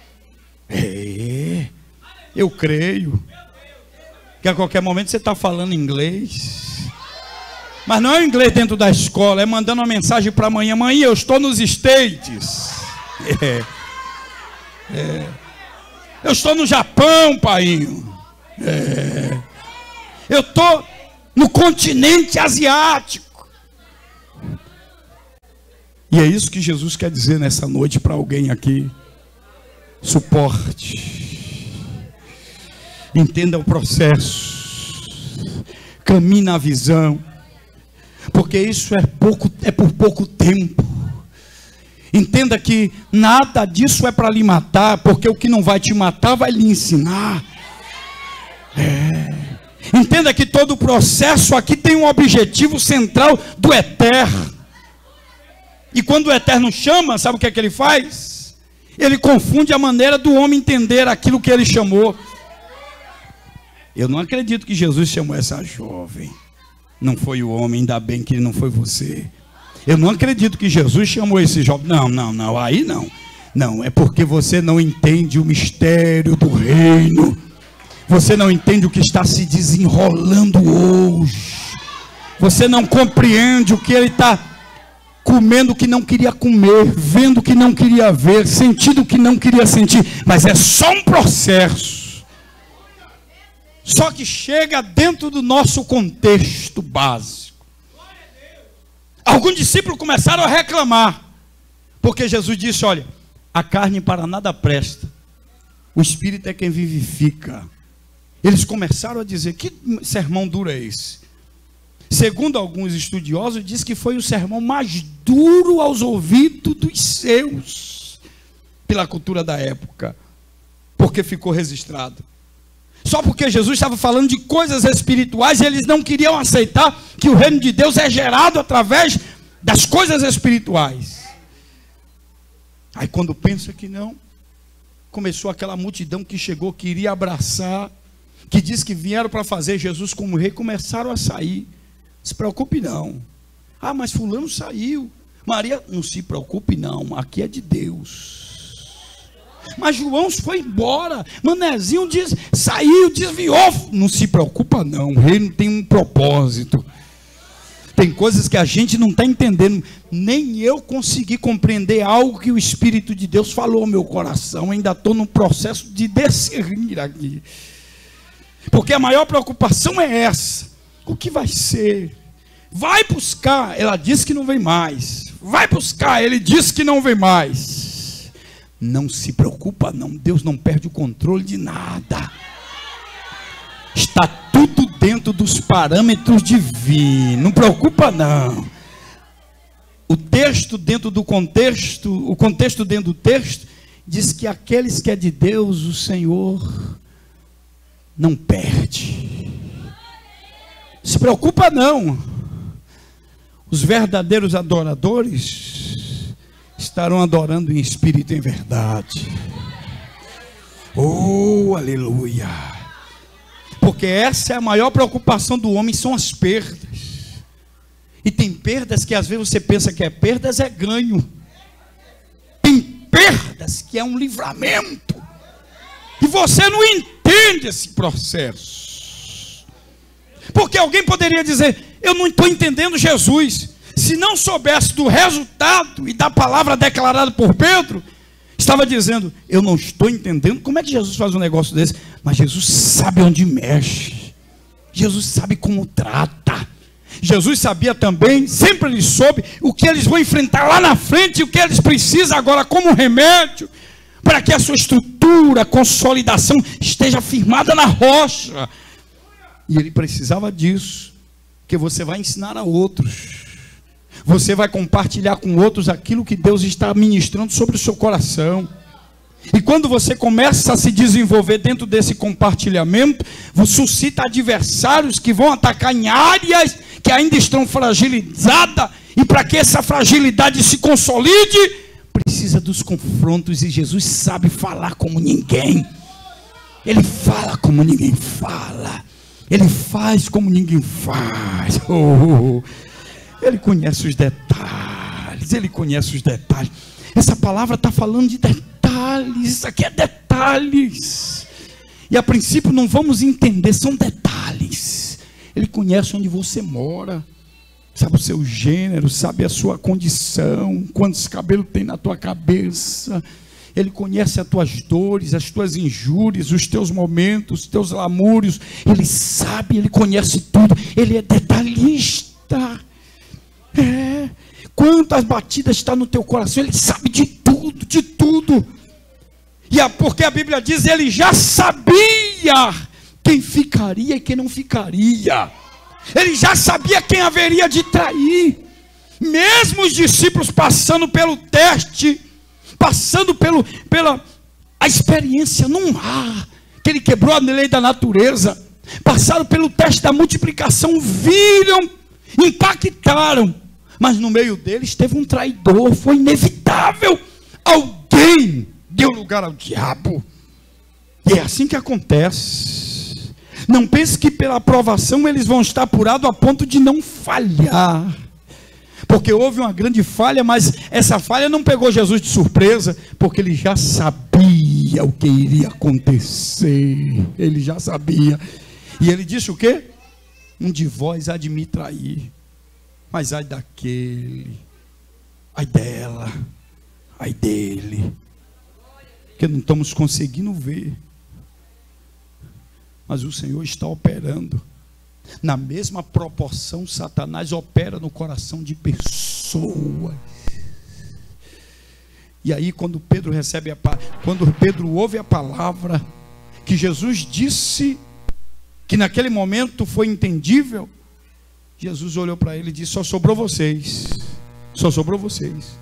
É, eu creio que a qualquer momento você está falando inglês, mas não é inglês dentro da escola, é mandando uma mensagem para amanhã: mãe, eu estou nos States. É, é. Eu estou no Japão, painho. É. Eu estou no continente asiático. E é isso que Jesus quer dizer nessa noite para alguém aqui. Suporte. Entenda o processo. Caminhe na visão. Porque isso é, pouco, é por pouco tempo. Entenda que nada disso é para lhe matar, porque o que não vai te matar vai lhe ensinar. É. Entenda que todo o processo aqui tem um objetivo central do eterno. E quando o eterno chama, sabe o que é que ele faz? Ele confunde a maneira do homem entender aquilo que ele chamou. Eu não acredito que Jesus chamou essa jovem. Não foi o homem, ainda bem que não foi você. Eu não acredito que Jesus chamou esse jovem. Não, não, não, aí não. Não, é porque você não entende o mistério do reino. Você não entende o que está se desenrolando hoje. Você não compreende o que ele está comendo o que não queria comer, vendo o que não queria ver, sentindo o que não queria sentir. Mas é só um processo. Só que chega dentro do nosso contexto básico. Alguns discípulos começaram a reclamar, porque Jesus disse: olha, a carne para nada presta, o Espírito é quem vivifica. Eles começaram a dizer: que sermão duro é esse? Segundo alguns estudiosos, diz que foi o sermão mais duro aos ouvidos dos seus, pela cultura da época, porque ficou registrado. Só porque Jesus estava falando de coisas espirituais, e eles não queriam aceitar que o reino de Deus é gerado através das coisas espirituais. Aí quando pensa que não, começou aquela multidão que chegou, queria abraçar, que diz que vieram para fazer Jesus como rei, começaram a sair. Se preocupe não. Ah, mas fulano saiu. Maria, não se preocupe não, aqui é de Deus. Mas João foi embora. Manezinho diz, saiu, desviou. Não se preocupa não, o reino tem um propósito. Tem coisas que a gente não está entendendo. Nem eu consegui compreender algo que o Espírito de Deus falou ao meu coração. Ainda estou no processo de discernir aqui. Porque a maior preocupação é essa. O que vai ser? Vai buscar. Ela disse que não vem mais. Vai buscar. Ele disse que não vem mais. Não se preocupa não. Deus não perde o controle de nada. Está tudo dentro dos parâmetros divinos. Não preocupa não. O texto dentro do contexto, o contexto dentro do texto, diz que aqueles que é de Deus, o Senhor não perde. Se preocupa não. Os verdadeiros adoradores estarão adorando em espírito e em verdade. Oh, aleluia! Porque essa é a maior preocupação do homem, são as perdas. E tem perdas que às vezes você pensa que é perdas, é ganho. Tem perdas que é um livramento. E você não entende esse processo. Porque alguém poderia dizer, eu não estou entendendo Jesus. Se não soubesse do resultado e da palavra declarada por Pedro, estava dizendo, eu não estou entendendo como é que Jesus faz um negócio desse. Mas Jesus sabe onde mexe. Jesus sabe como trata. Jesus sabia também, sempre ele soube o que eles vão enfrentar lá na frente e o que eles precisam agora como remédio para que a sua estrutura, a consolidação esteja firmada na rocha. E ele precisava disso, porque você vai ensinar a outros. Você vai compartilhar com outros aquilo que Deus está ministrando sobre o seu coração. E quando você começa a se desenvolver dentro desse compartilhamento, você suscita adversários que vão atacar em áreas que ainda estão fragilizadas. E para que essa fragilidade se consolide, precisa dos confrontos. E Jesus sabe falar como ninguém. Ele fala como ninguém fala. Ele faz como ninguém faz. Oh, ele conhece os detalhes. Ele conhece os detalhes. Essa palavra está falando de detalhes. Isso aqui é detalhes. E a princípio não vamos entender, são detalhes. Ele conhece onde você mora, sabe o seu gênero, sabe a sua condição, quantos cabelos tem na tua cabeça. Ele conhece as tuas dores, as tuas injúrias, os teus momentos, os teus lamúrios. Ele sabe, ele conhece tudo. Ele é detalhista. É. Quantas batidas está no teu coração, ele sabe de tudo, de tudo. E a, porque a Bíblia diz, ele já sabia quem ficaria e quem não ficaria. Ele já sabia quem haveria de trair. Mesmo os discípulos passando pelo teste, passando pelo, pela a experiência num mar, que ele quebrou a lei da natureza, passaram pelo teste da multiplicação, viram, impactaram. Mas no meio deles teve um traidor, foi inevitável. Alguém deu lugar ao diabo. E é assim que acontece. Não pense que pela aprovação eles vão estar apurados a ponto de não falhar. Porque houve uma grande falha, mas essa falha não pegou Jesus de surpresa, porque ele já sabia o que iria acontecer. Ele já sabia. E ele disse o quê? Um de vós há de me trair. Mas ai daquele, ai dela, ai dele, que não estamos conseguindo ver. Mas o Senhor está operando. Na mesma proporção, Satanás opera no coração de pessoas. E aí, quando Pedro recebe a quando Pedro ouve a palavra que Jesus disse, que naquele momento foi entendível, Jesus olhou para ele e disse, só sobrou vocês. Só sobrou vocês.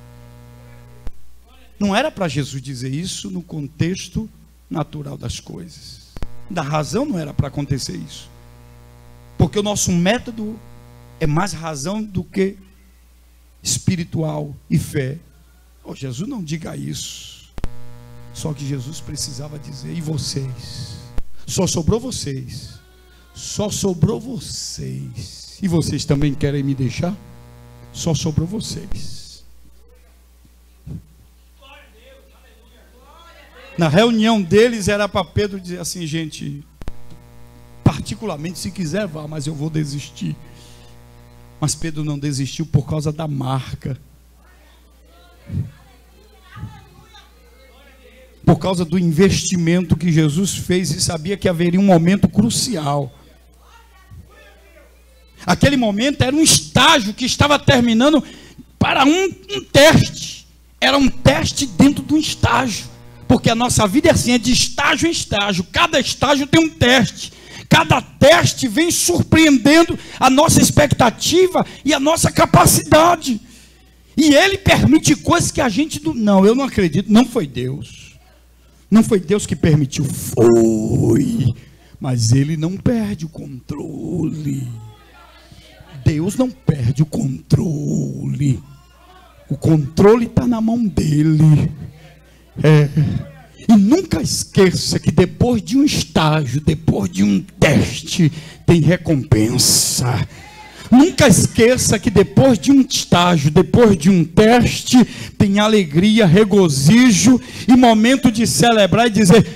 Não era para Jesus dizer isso no contexto natural das coisas. Da razão não era para acontecer isso. Porque o nosso método é mais razão do que espiritual e fé. Oh, Jesus não diga isso. Só que Jesus precisava dizer, e vocês? Só sobrou vocês. Só sobrou vocês. E vocês também querem me deixar? Só sobrou vocês. Na reunião deles era para Pedro dizer assim, gente, particularmente se quiser vá, mas eu vou desistir. Mas Pedro não desistiu por causa da marca. Por causa do investimento que Jesus fez e sabia que haveria um momento crucial. Aquele momento era um estágio que estava terminando para um, um teste. Era um teste dentro de um estágio. Porque a nossa vida é assim, é de estágio em estágio. Cada estágio tem um teste. Cada teste vem surpreendendo a nossa expectativa e a nossa capacidade. E ele permite coisas que a gente... Não, eu não acredito, não foi Deus. Não foi Deus que permitiu, foi. Mas ele não perde o controle. Deus não perde o controle. O controle está na mão dele. É. E nunca esqueça que depois de um estágio, depois de um teste, tem recompensa. Nunca esqueça que depois de um estágio, depois de um teste, tem alegria, regozijo e momento de celebrar e dizer: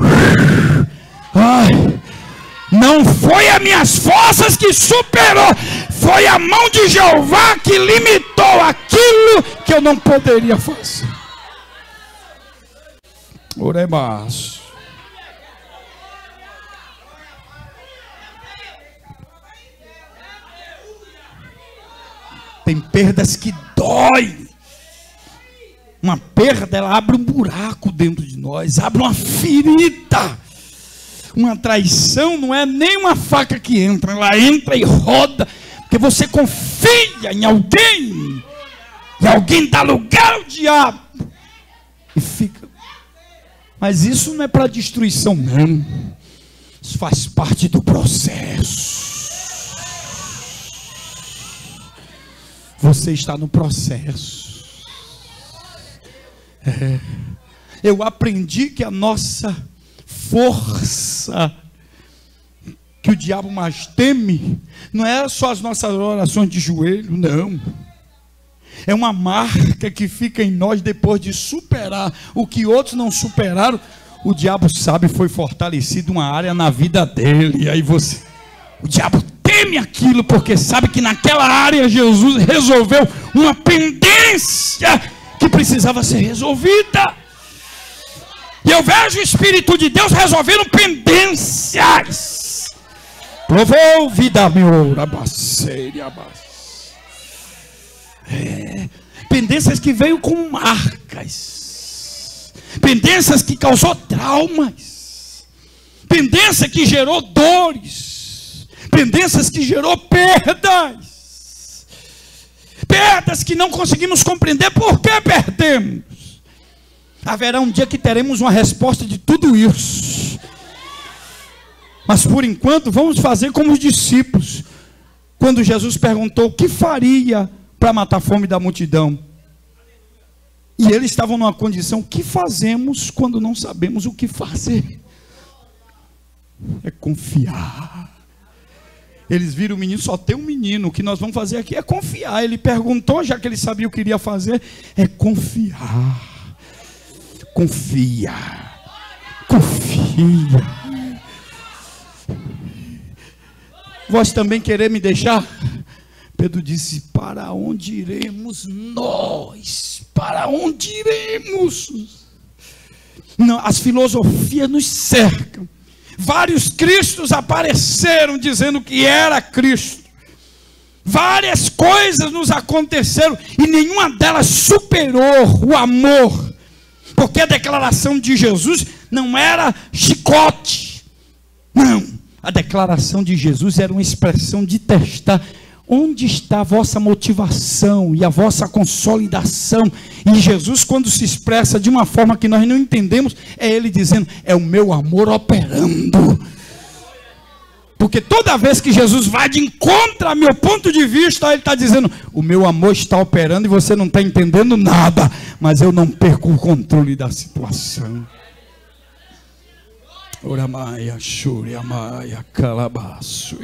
ai, não foi as minhas forças que superou, foi a mão de Jeová que limitou aquilo que eu não poderia fazer. Oremos. Tem perdas que dói. Uma perda, ela abre um buraco dentro de nós, abre uma ferida. Uma traição não é nem uma faca que entra, ela entra e roda, porque você confia em alguém, e alguém dá lugar ao diabo, e fica. Mas isso não é para destruição, não. Isso faz parte do processo. Você está no processo. É. Eu aprendi que a nossa força, que o diabo mais teme, não é só as nossas orações de joelho, não. É uma marca que fica em nós depois de superar o que outros não superaram. O diabo sabe, foi fortalecido uma área na vida dele. E aí você, o diabo teme aquilo porque sabe que naquela área Jesus resolveu uma pendência que precisava ser resolvida. E eu vejo o Espírito de Deus resolvendo pendências. Provou vida meu, abaceira, abaceira. É, pendências que veio com marcas, pendências que causou traumas, pendência que gerou dores, pendências que gerou perdas, perdas que não conseguimos compreender por que perdemos. Haverá um dia que teremos uma resposta de tudo isso, mas por enquanto vamos fazer como os discípulos, quando Jesus perguntou o que faria para matar a fome da multidão. E eles estavam numa condição: o que fazemos quando não sabemos o que fazer? É confiar. Eles viram o menino, só tem um menino, o que nós vamos fazer aqui é confiar. Ele perguntou, já que ele sabia o que iria fazer, é confiar. Confia. Confia. Vós também querer me deixar? Pedro disse: para onde iremos nós? Para onde iremos? Não, as filosofias nos cercam. Vários cristos apareceram dizendo que era Cristo. Várias coisas nos aconteceram e nenhuma delas superou o amor. Porque a declaração de Jesus não era chicote. Não, a declaração de Jesus era uma expressão de testar. Onde está a vossa motivação e a vossa consolidação? E Jesus, quando se expressa de uma forma que nós não entendemos, é Ele dizendo: é o meu amor operando. Porque toda vez que Jesus vai de encontro ao meu ponto de vista, Ele está dizendo: o meu amor está operando e você não está entendendo nada, mas eu não perco o controle da situação. Oramaia, churiamaia, calabaço.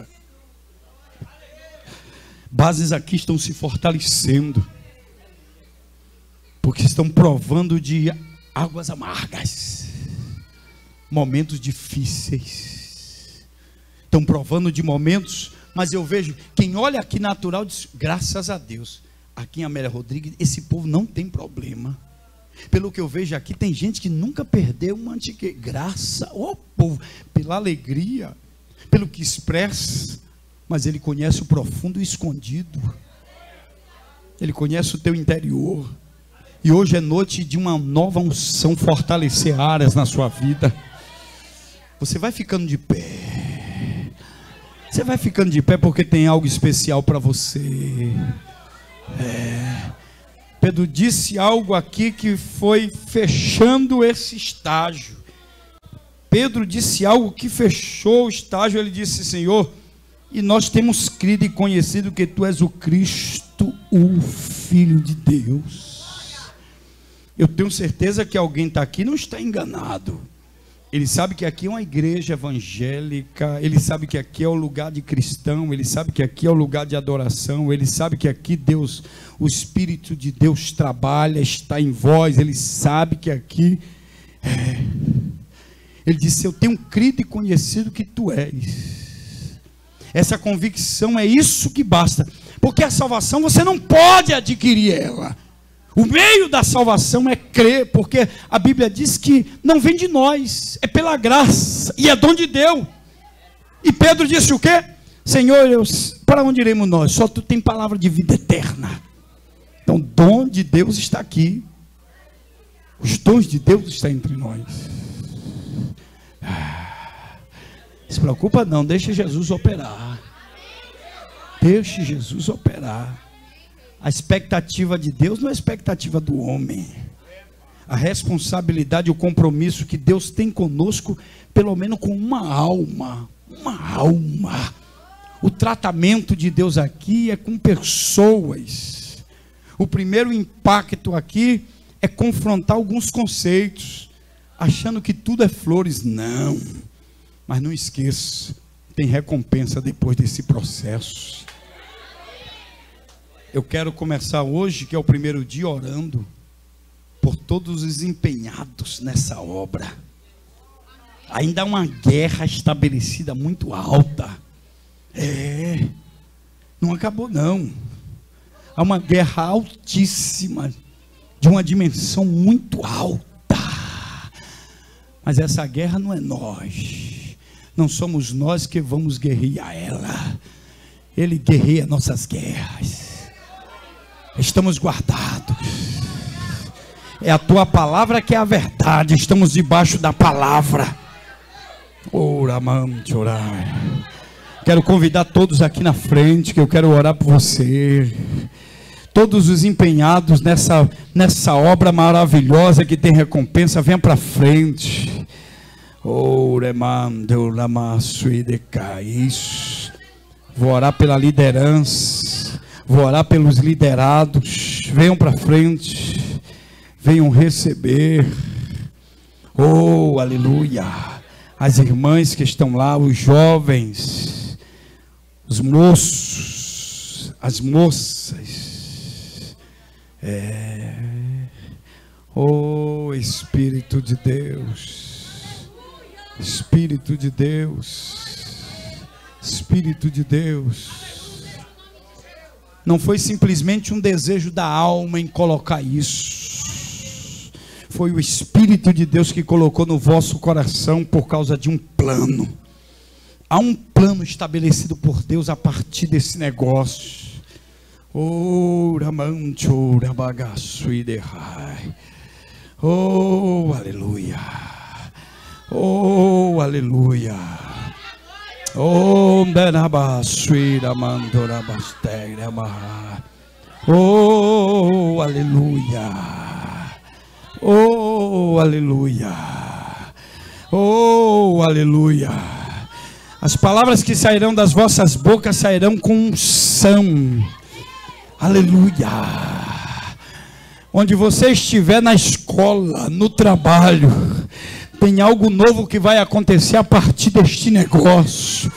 Bases aqui estão se fortalecendo, porque estão provando de águas amargas, momentos difíceis, estão provando de momentos, mas eu vejo, quem olha aqui natural diz: graças a Deus, aqui em Amélia Rodrigues, esse povo não tem problema. Pelo que eu vejo aqui, tem gente que nunca perdeu uma antiga graça, ó povo, pela alegria, pelo que expressa. Mas Ele conhece o profundo e o escondido. Ele conhece o teu interior. E hoje é noite de uma nova unção fortalecer áreas na sua vida. Você vai ficando de pé. Você vai ficando de pé porque tem algo especial para você. É. Pedro disse algo aqui que foi fechando esse estágio. Pedro disse algo que fechou o estágio. Ele disse: Senhor, E nós temos crido e conhecido que tu és o Cristo, o Filho de Deus. Eu tenho certeza que alguém está aqui e não está enganado. Ele sabe que aqui é uma igreja evangélica, ele sabe que aqui é o lugar de cristão, ele sabe que aqui é o lugar de adoração, ele sabe que aqui Deus, o Espírito de Deus trabalha, está em vós, ele sabe que aqui é. Ele disse: eu tenho crido e conhecido que tu és. Essa convicção é isso que basta, porque a salvação você não pode adquirir ela. O meio da salvação é crer, porque a Bíblia diz que não vem de nós, é pela graça, e é dom de Deus. E Pedro disse o quê? Senhor, eu, para onde iremos nós? Só tu tem palavra de vida eterna. Então o dom de Deus está aqui. Os dons de Deus estão entre nós. Não se preocupa não, deixa Jesus operar. Deixe Jesus operar. A expectativa de Deus não é a expectativa do homem. A responsabilidade e o compromisso que Deus tem conosco, pelo menos com uma alma, uma alma. O tratamento de Deus aqui é com pessoas. O primeiro impacto aqui é confrontar alguns conceitos, achando que tudo é flores. Não, mas não esqueça, tem recompensa depois desse processo. Eu quero começar hoje, que é o primeiro dia, orando por todos os empenhados nessa obra. Ainda há uma guerra estabelecida muito alta. É, não acabou não. Há uma guerra altíssima, de uma dimensão muito alta. Mas essa guerra não é nós. Não somos nós que vamos guerrear ela. Ele guerreia nossas guerras. Estamos guardados. É a tua palavra que é a verdade. Estamos debaixo da palavra. Oramam chorar. Quero convidar todos aqui na frente, que eu quero orar por você. Todos os empenhados nessa, nessa obra maravilhosa que tem recompensa, venha para frente. Oramam deulamaçuideca. Isso. Vou orar pela liderança. Vou orar pelos liderados. Venham para frente. Venham receber. Oh, aleluia. As irmãs que estão lá, os jovens, os moços, as moças. É. Oh, Espírito de Deus. Espírito de Deus. Espírito de Deus. Não foi simplesmente um desejo da alma em colocar isso. Foi o Espírito de Deus que colocou no vosso coração por causa de um plano. Há um plano estabelecido por Deus a partir desse negócio. Oh, oh, aleluia. Oh, aleluia. Oh, oh, aleluia. Oh, aleluia. Oh, aleluia. As palavras que sairão das vossas bocas sairão com unção. Aleluia. Onde você estiver, na escola, no trabalho, tem algo novo que vai acontecer a partir deste negócio.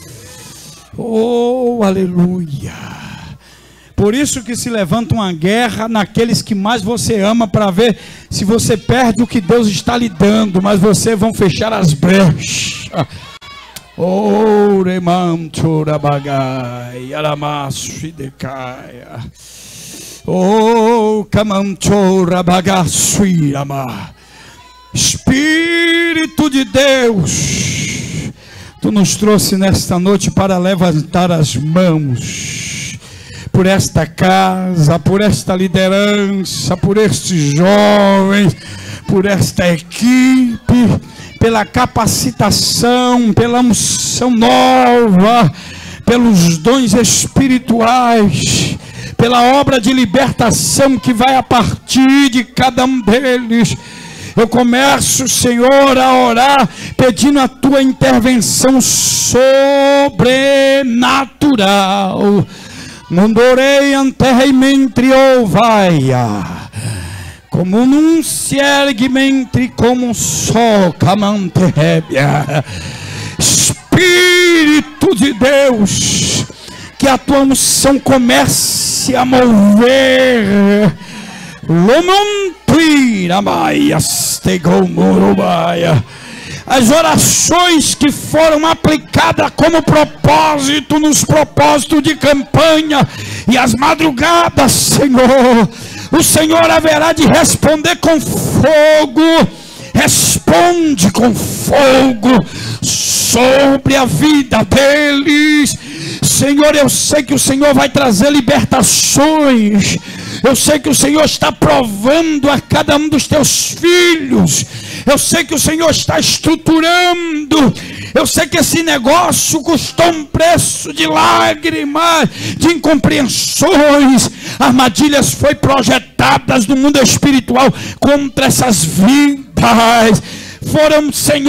Oh, aleluia. Por isso que se levanta uma guerra naqueles que mais você ama, para ver se você perde o que Deus está lhe dando, mas vocês vão fechar as brechas. Oh, remanchorabagai, aramashidecaia. Oh, camanchorabagassuirama. Espírito de Deus, tu nos trouxe nesta noite para levantar as mãos por esta casa, por esta liderança, por estes jovens, por esta equipe, pela capacitação, pela unção nova, pelos dons espirituais, pela obra de libertação que vai a partir de cada um deles. Eu começo, Senhor, a orar, pedindo a tua intervenção sobre sobrenatural. Mandorei ante mentre ovaia, como num se ergue mentre como um sol camantebia. Espírito de Deus, que a tua unção comece a mover. Lomontuira maias tegomorobaia. As orações que foram aplicadas como propósito nos propósitos de campanha e as madrugadas, Senhor, o Senhor haverá de responder com fogo. Responde com fogo sobre a vida deles. Senhor, eu sei que o Senhor vai trazer libertações. Eu sei que o Senhor está provando a cada um dos teus filhos. Eu sei que o Senhor está estruturando. Eu sei que esse negócio custou um preço de lágrimas, de incompreensões. Armadilhas foram projetadas no mundo espiritual contra essas vidas. Foram, Senhor,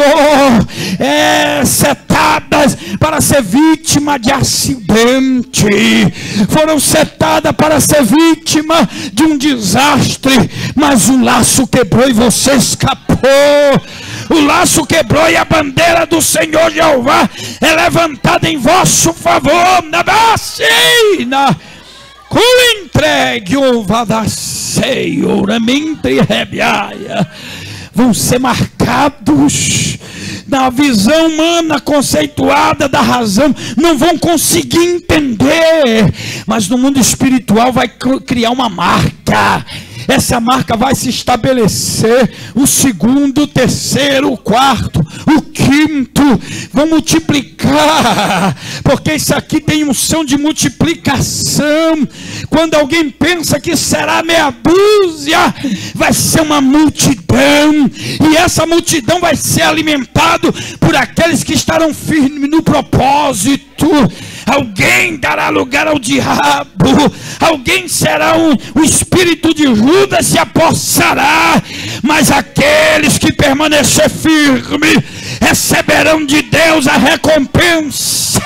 é, setadas para ser vítima de acidente, foram setadas para ser vítima de um desastre, mas o laço quebrou e você escapou. O laço quebrou e a bandeira do Senhor Jeová é levantada em vosso favor. Na vacina, com entregue o vadaceio, na mentre rebiaia. Vão ser marcados na visão humana conceituada da razão, não vão conseguir entender, mas no mundo espiritual vai criar uma marca. Essa marca vai se estabelecer. O segundo, o terceiro, o quarto, o quinto vão multiplicar, porque isso aqui tem unção de multiplicação. Quando alguém pensa que será meia dúzia, vai ser uma multidão, e essa multidão vai ser alimentada por aqueles que estarão firmes no propósito. Alguém dará lugar ao diabo, alguém será um, o espírito de Judas se apossará, mas aqueles que permanecer firme receberão de Deus a recompensa.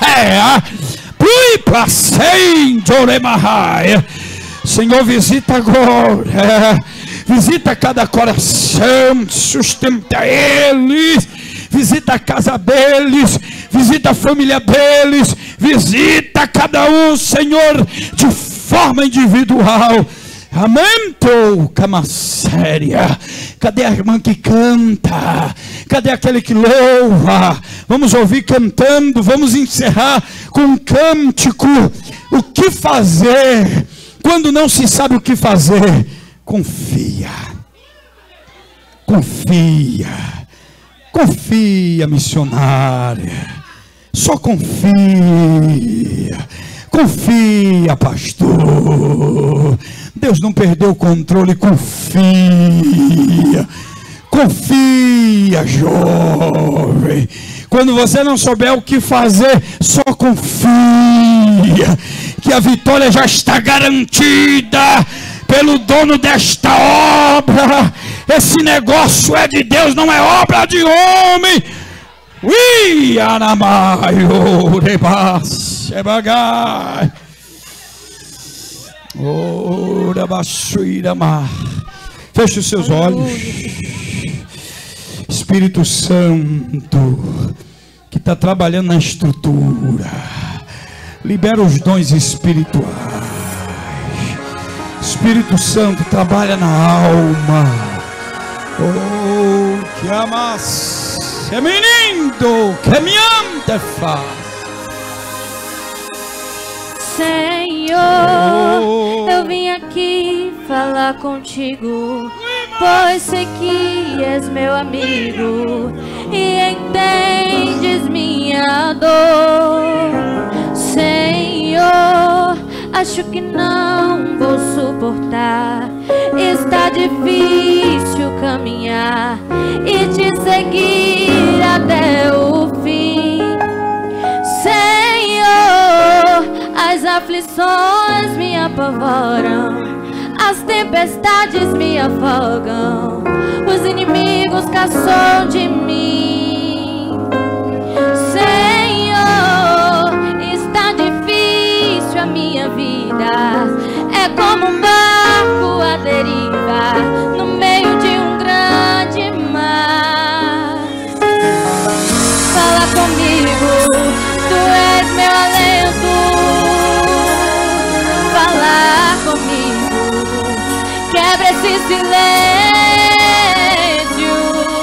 Senhor, visita agora, visita cada coração, sustenta eles, visita a casa deles, visita a família deles, visita cada um, Senhor, de forma individual. Amém, cama séria. Cadê a irmã que canta? Cadê aquele que louva? Vamos ouvir cantando. Vamos encerrar com um cântico. O que fazer quando não se sabe o que fazer? Confia. Confia. Confia, missionária. Só confia. Confia, pastor. Deus não perdeu o controle. Confia. Confia, jovem. Quando você não souber o que fazer, só confia, que a vitória já está garantida pelo dono desta obra. Esse negócio é de Deus, não é obra de homem. Ui, anamaio, rebas, ebagai. Ora, baixuira, mar. Feche os seus olhos. Espírito Santo, que está trabalhando na estrutura, libera os dons espirituais. Espírito Santo, trabalha na alma. Oh, que amas, é menino, que me anda faz. Senhor, oh, eu vim aqui falar contigo, pois sei que és meu amigo e entendes minha dor. Senhor, acho que não vou suportar, está difícil caminhar e te seguir até o fim. Senhor, as aflições me apavoram, as tempestades me afogam, os inimigos caçam de mim. Senhor, está silêncio.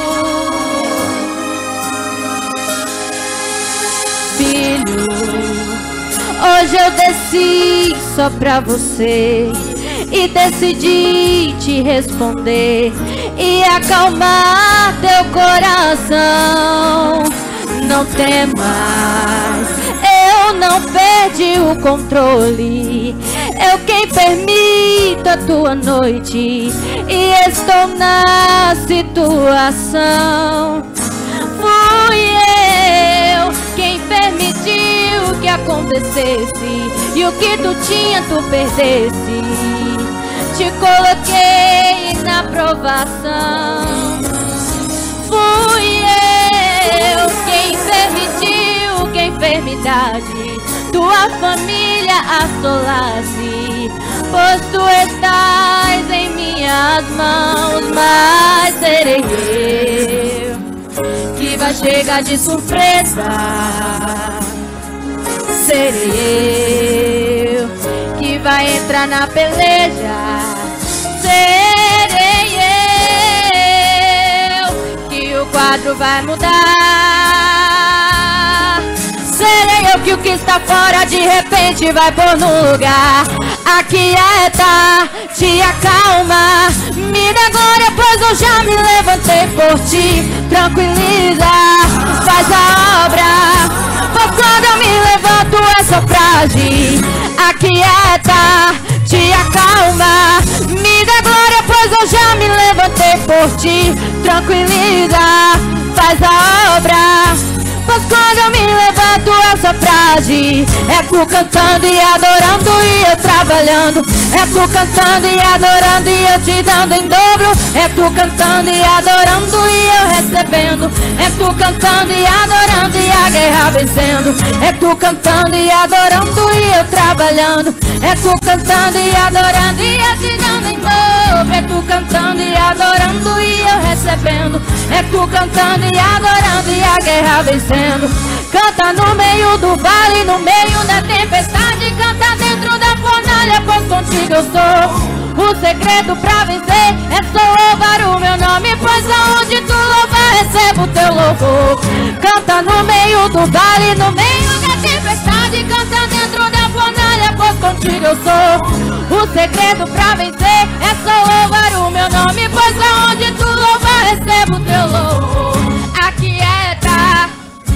Filho, hoje eu desci só pra você e decidi te responder e acalmar teu coração. Não temas, eu não perdi o controle. Eu quem permito a tua noite e estou na situação. Fui eu quem permitiu que acontecesse e o que tu tinha tu perdesse. Te coloquei na provação. Fui eu quem permitiu que a enfermidade tua família assolasse, pois tu estás em minhas mãos, mas serei eu que vai chegar de surpresa. Serei eu que vai entrar na peleja. Serei eu que o quadro vai mudar. Serei eu que o que está fora de repente vai pôr no lugar. Aquieta, te acalma, me dá glória, pois eu já me levantei por ti. Tranquiliza, faz a obra, pois quando eu me levanto é só pra agir. Aquieta, te acalma, me dá glória, pois eu já me levantei por ti. Tranquiliza, faz a obra, pois quando eu me levanto é só pra agir. É tu cantando e adorando e eu trabalhando. É tu cantando e adorando e eu te dando em dobro. É tu cantando e adorando e eu recebendo. É tu cantando e adorando e a guerra vencendo. É tu cantando e adorando e eu trabalhando. É tu cantando e adorando e eu te dando em dobro. É tu cantando e adorando e eu recebendo. É tu cantando e adorando e a guerra vencendo. Canta no meio do vale, no meio da tempestade. Canta dentro da fornalha, pois contigo eu sou. O segredo pra vencer é só louvar o meu nome, pois aonde tu louvar recebo o teu louvor. Canta no meio do vale, no meio da tempestade. Canta dentro da fornalha, pois contigo eu sou. O segredo pra vencer é só louvar o meu nome, pois aonde tu louvar recebo o teu louvor. Aquieta,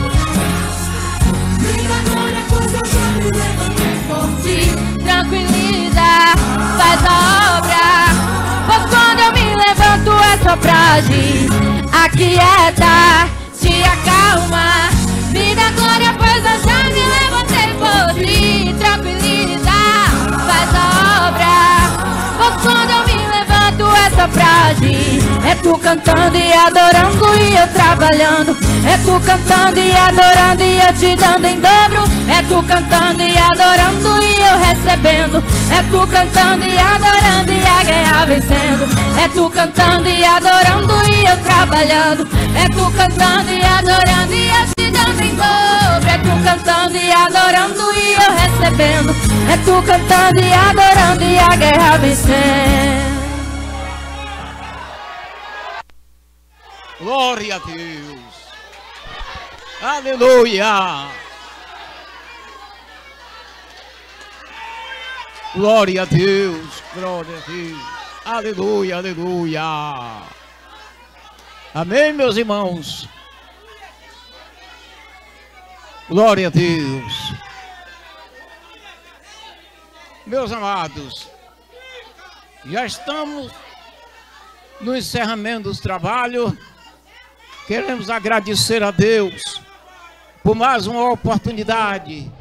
tranquiliza, faz a obra, pois quando eu me levanto é só pra agir. Aquieta, te acalma, me dá glória, pois eu já me levantei por ti. Tranquiliza, faz a obra, pois quando eu me levanto é só pra agir. É tu cantando e adorando e eu trabalhando. É tu cantando e adorando e eu te dando em dobro. É tu cantando e adorando e eu recebendo. É tu cantando e adorando e a guerra vencendo. É tu cantando e adorando e eu trabalhando. É tu cantando e adorando e eu te dando em dobro. É tu cantando e adorando e eu recebendo. É tu cantando e adorando e a guerra vencendo. Glória a Deus. Aleluia. Glória a Deus. Glória a Deus. Aleluia, aleluia. Amém, meus irmãos. Glória a Deus. Meus amados, já estamos no encerramento dos trabalhos. Queremos agradecer a Deus por mais uma oportunidade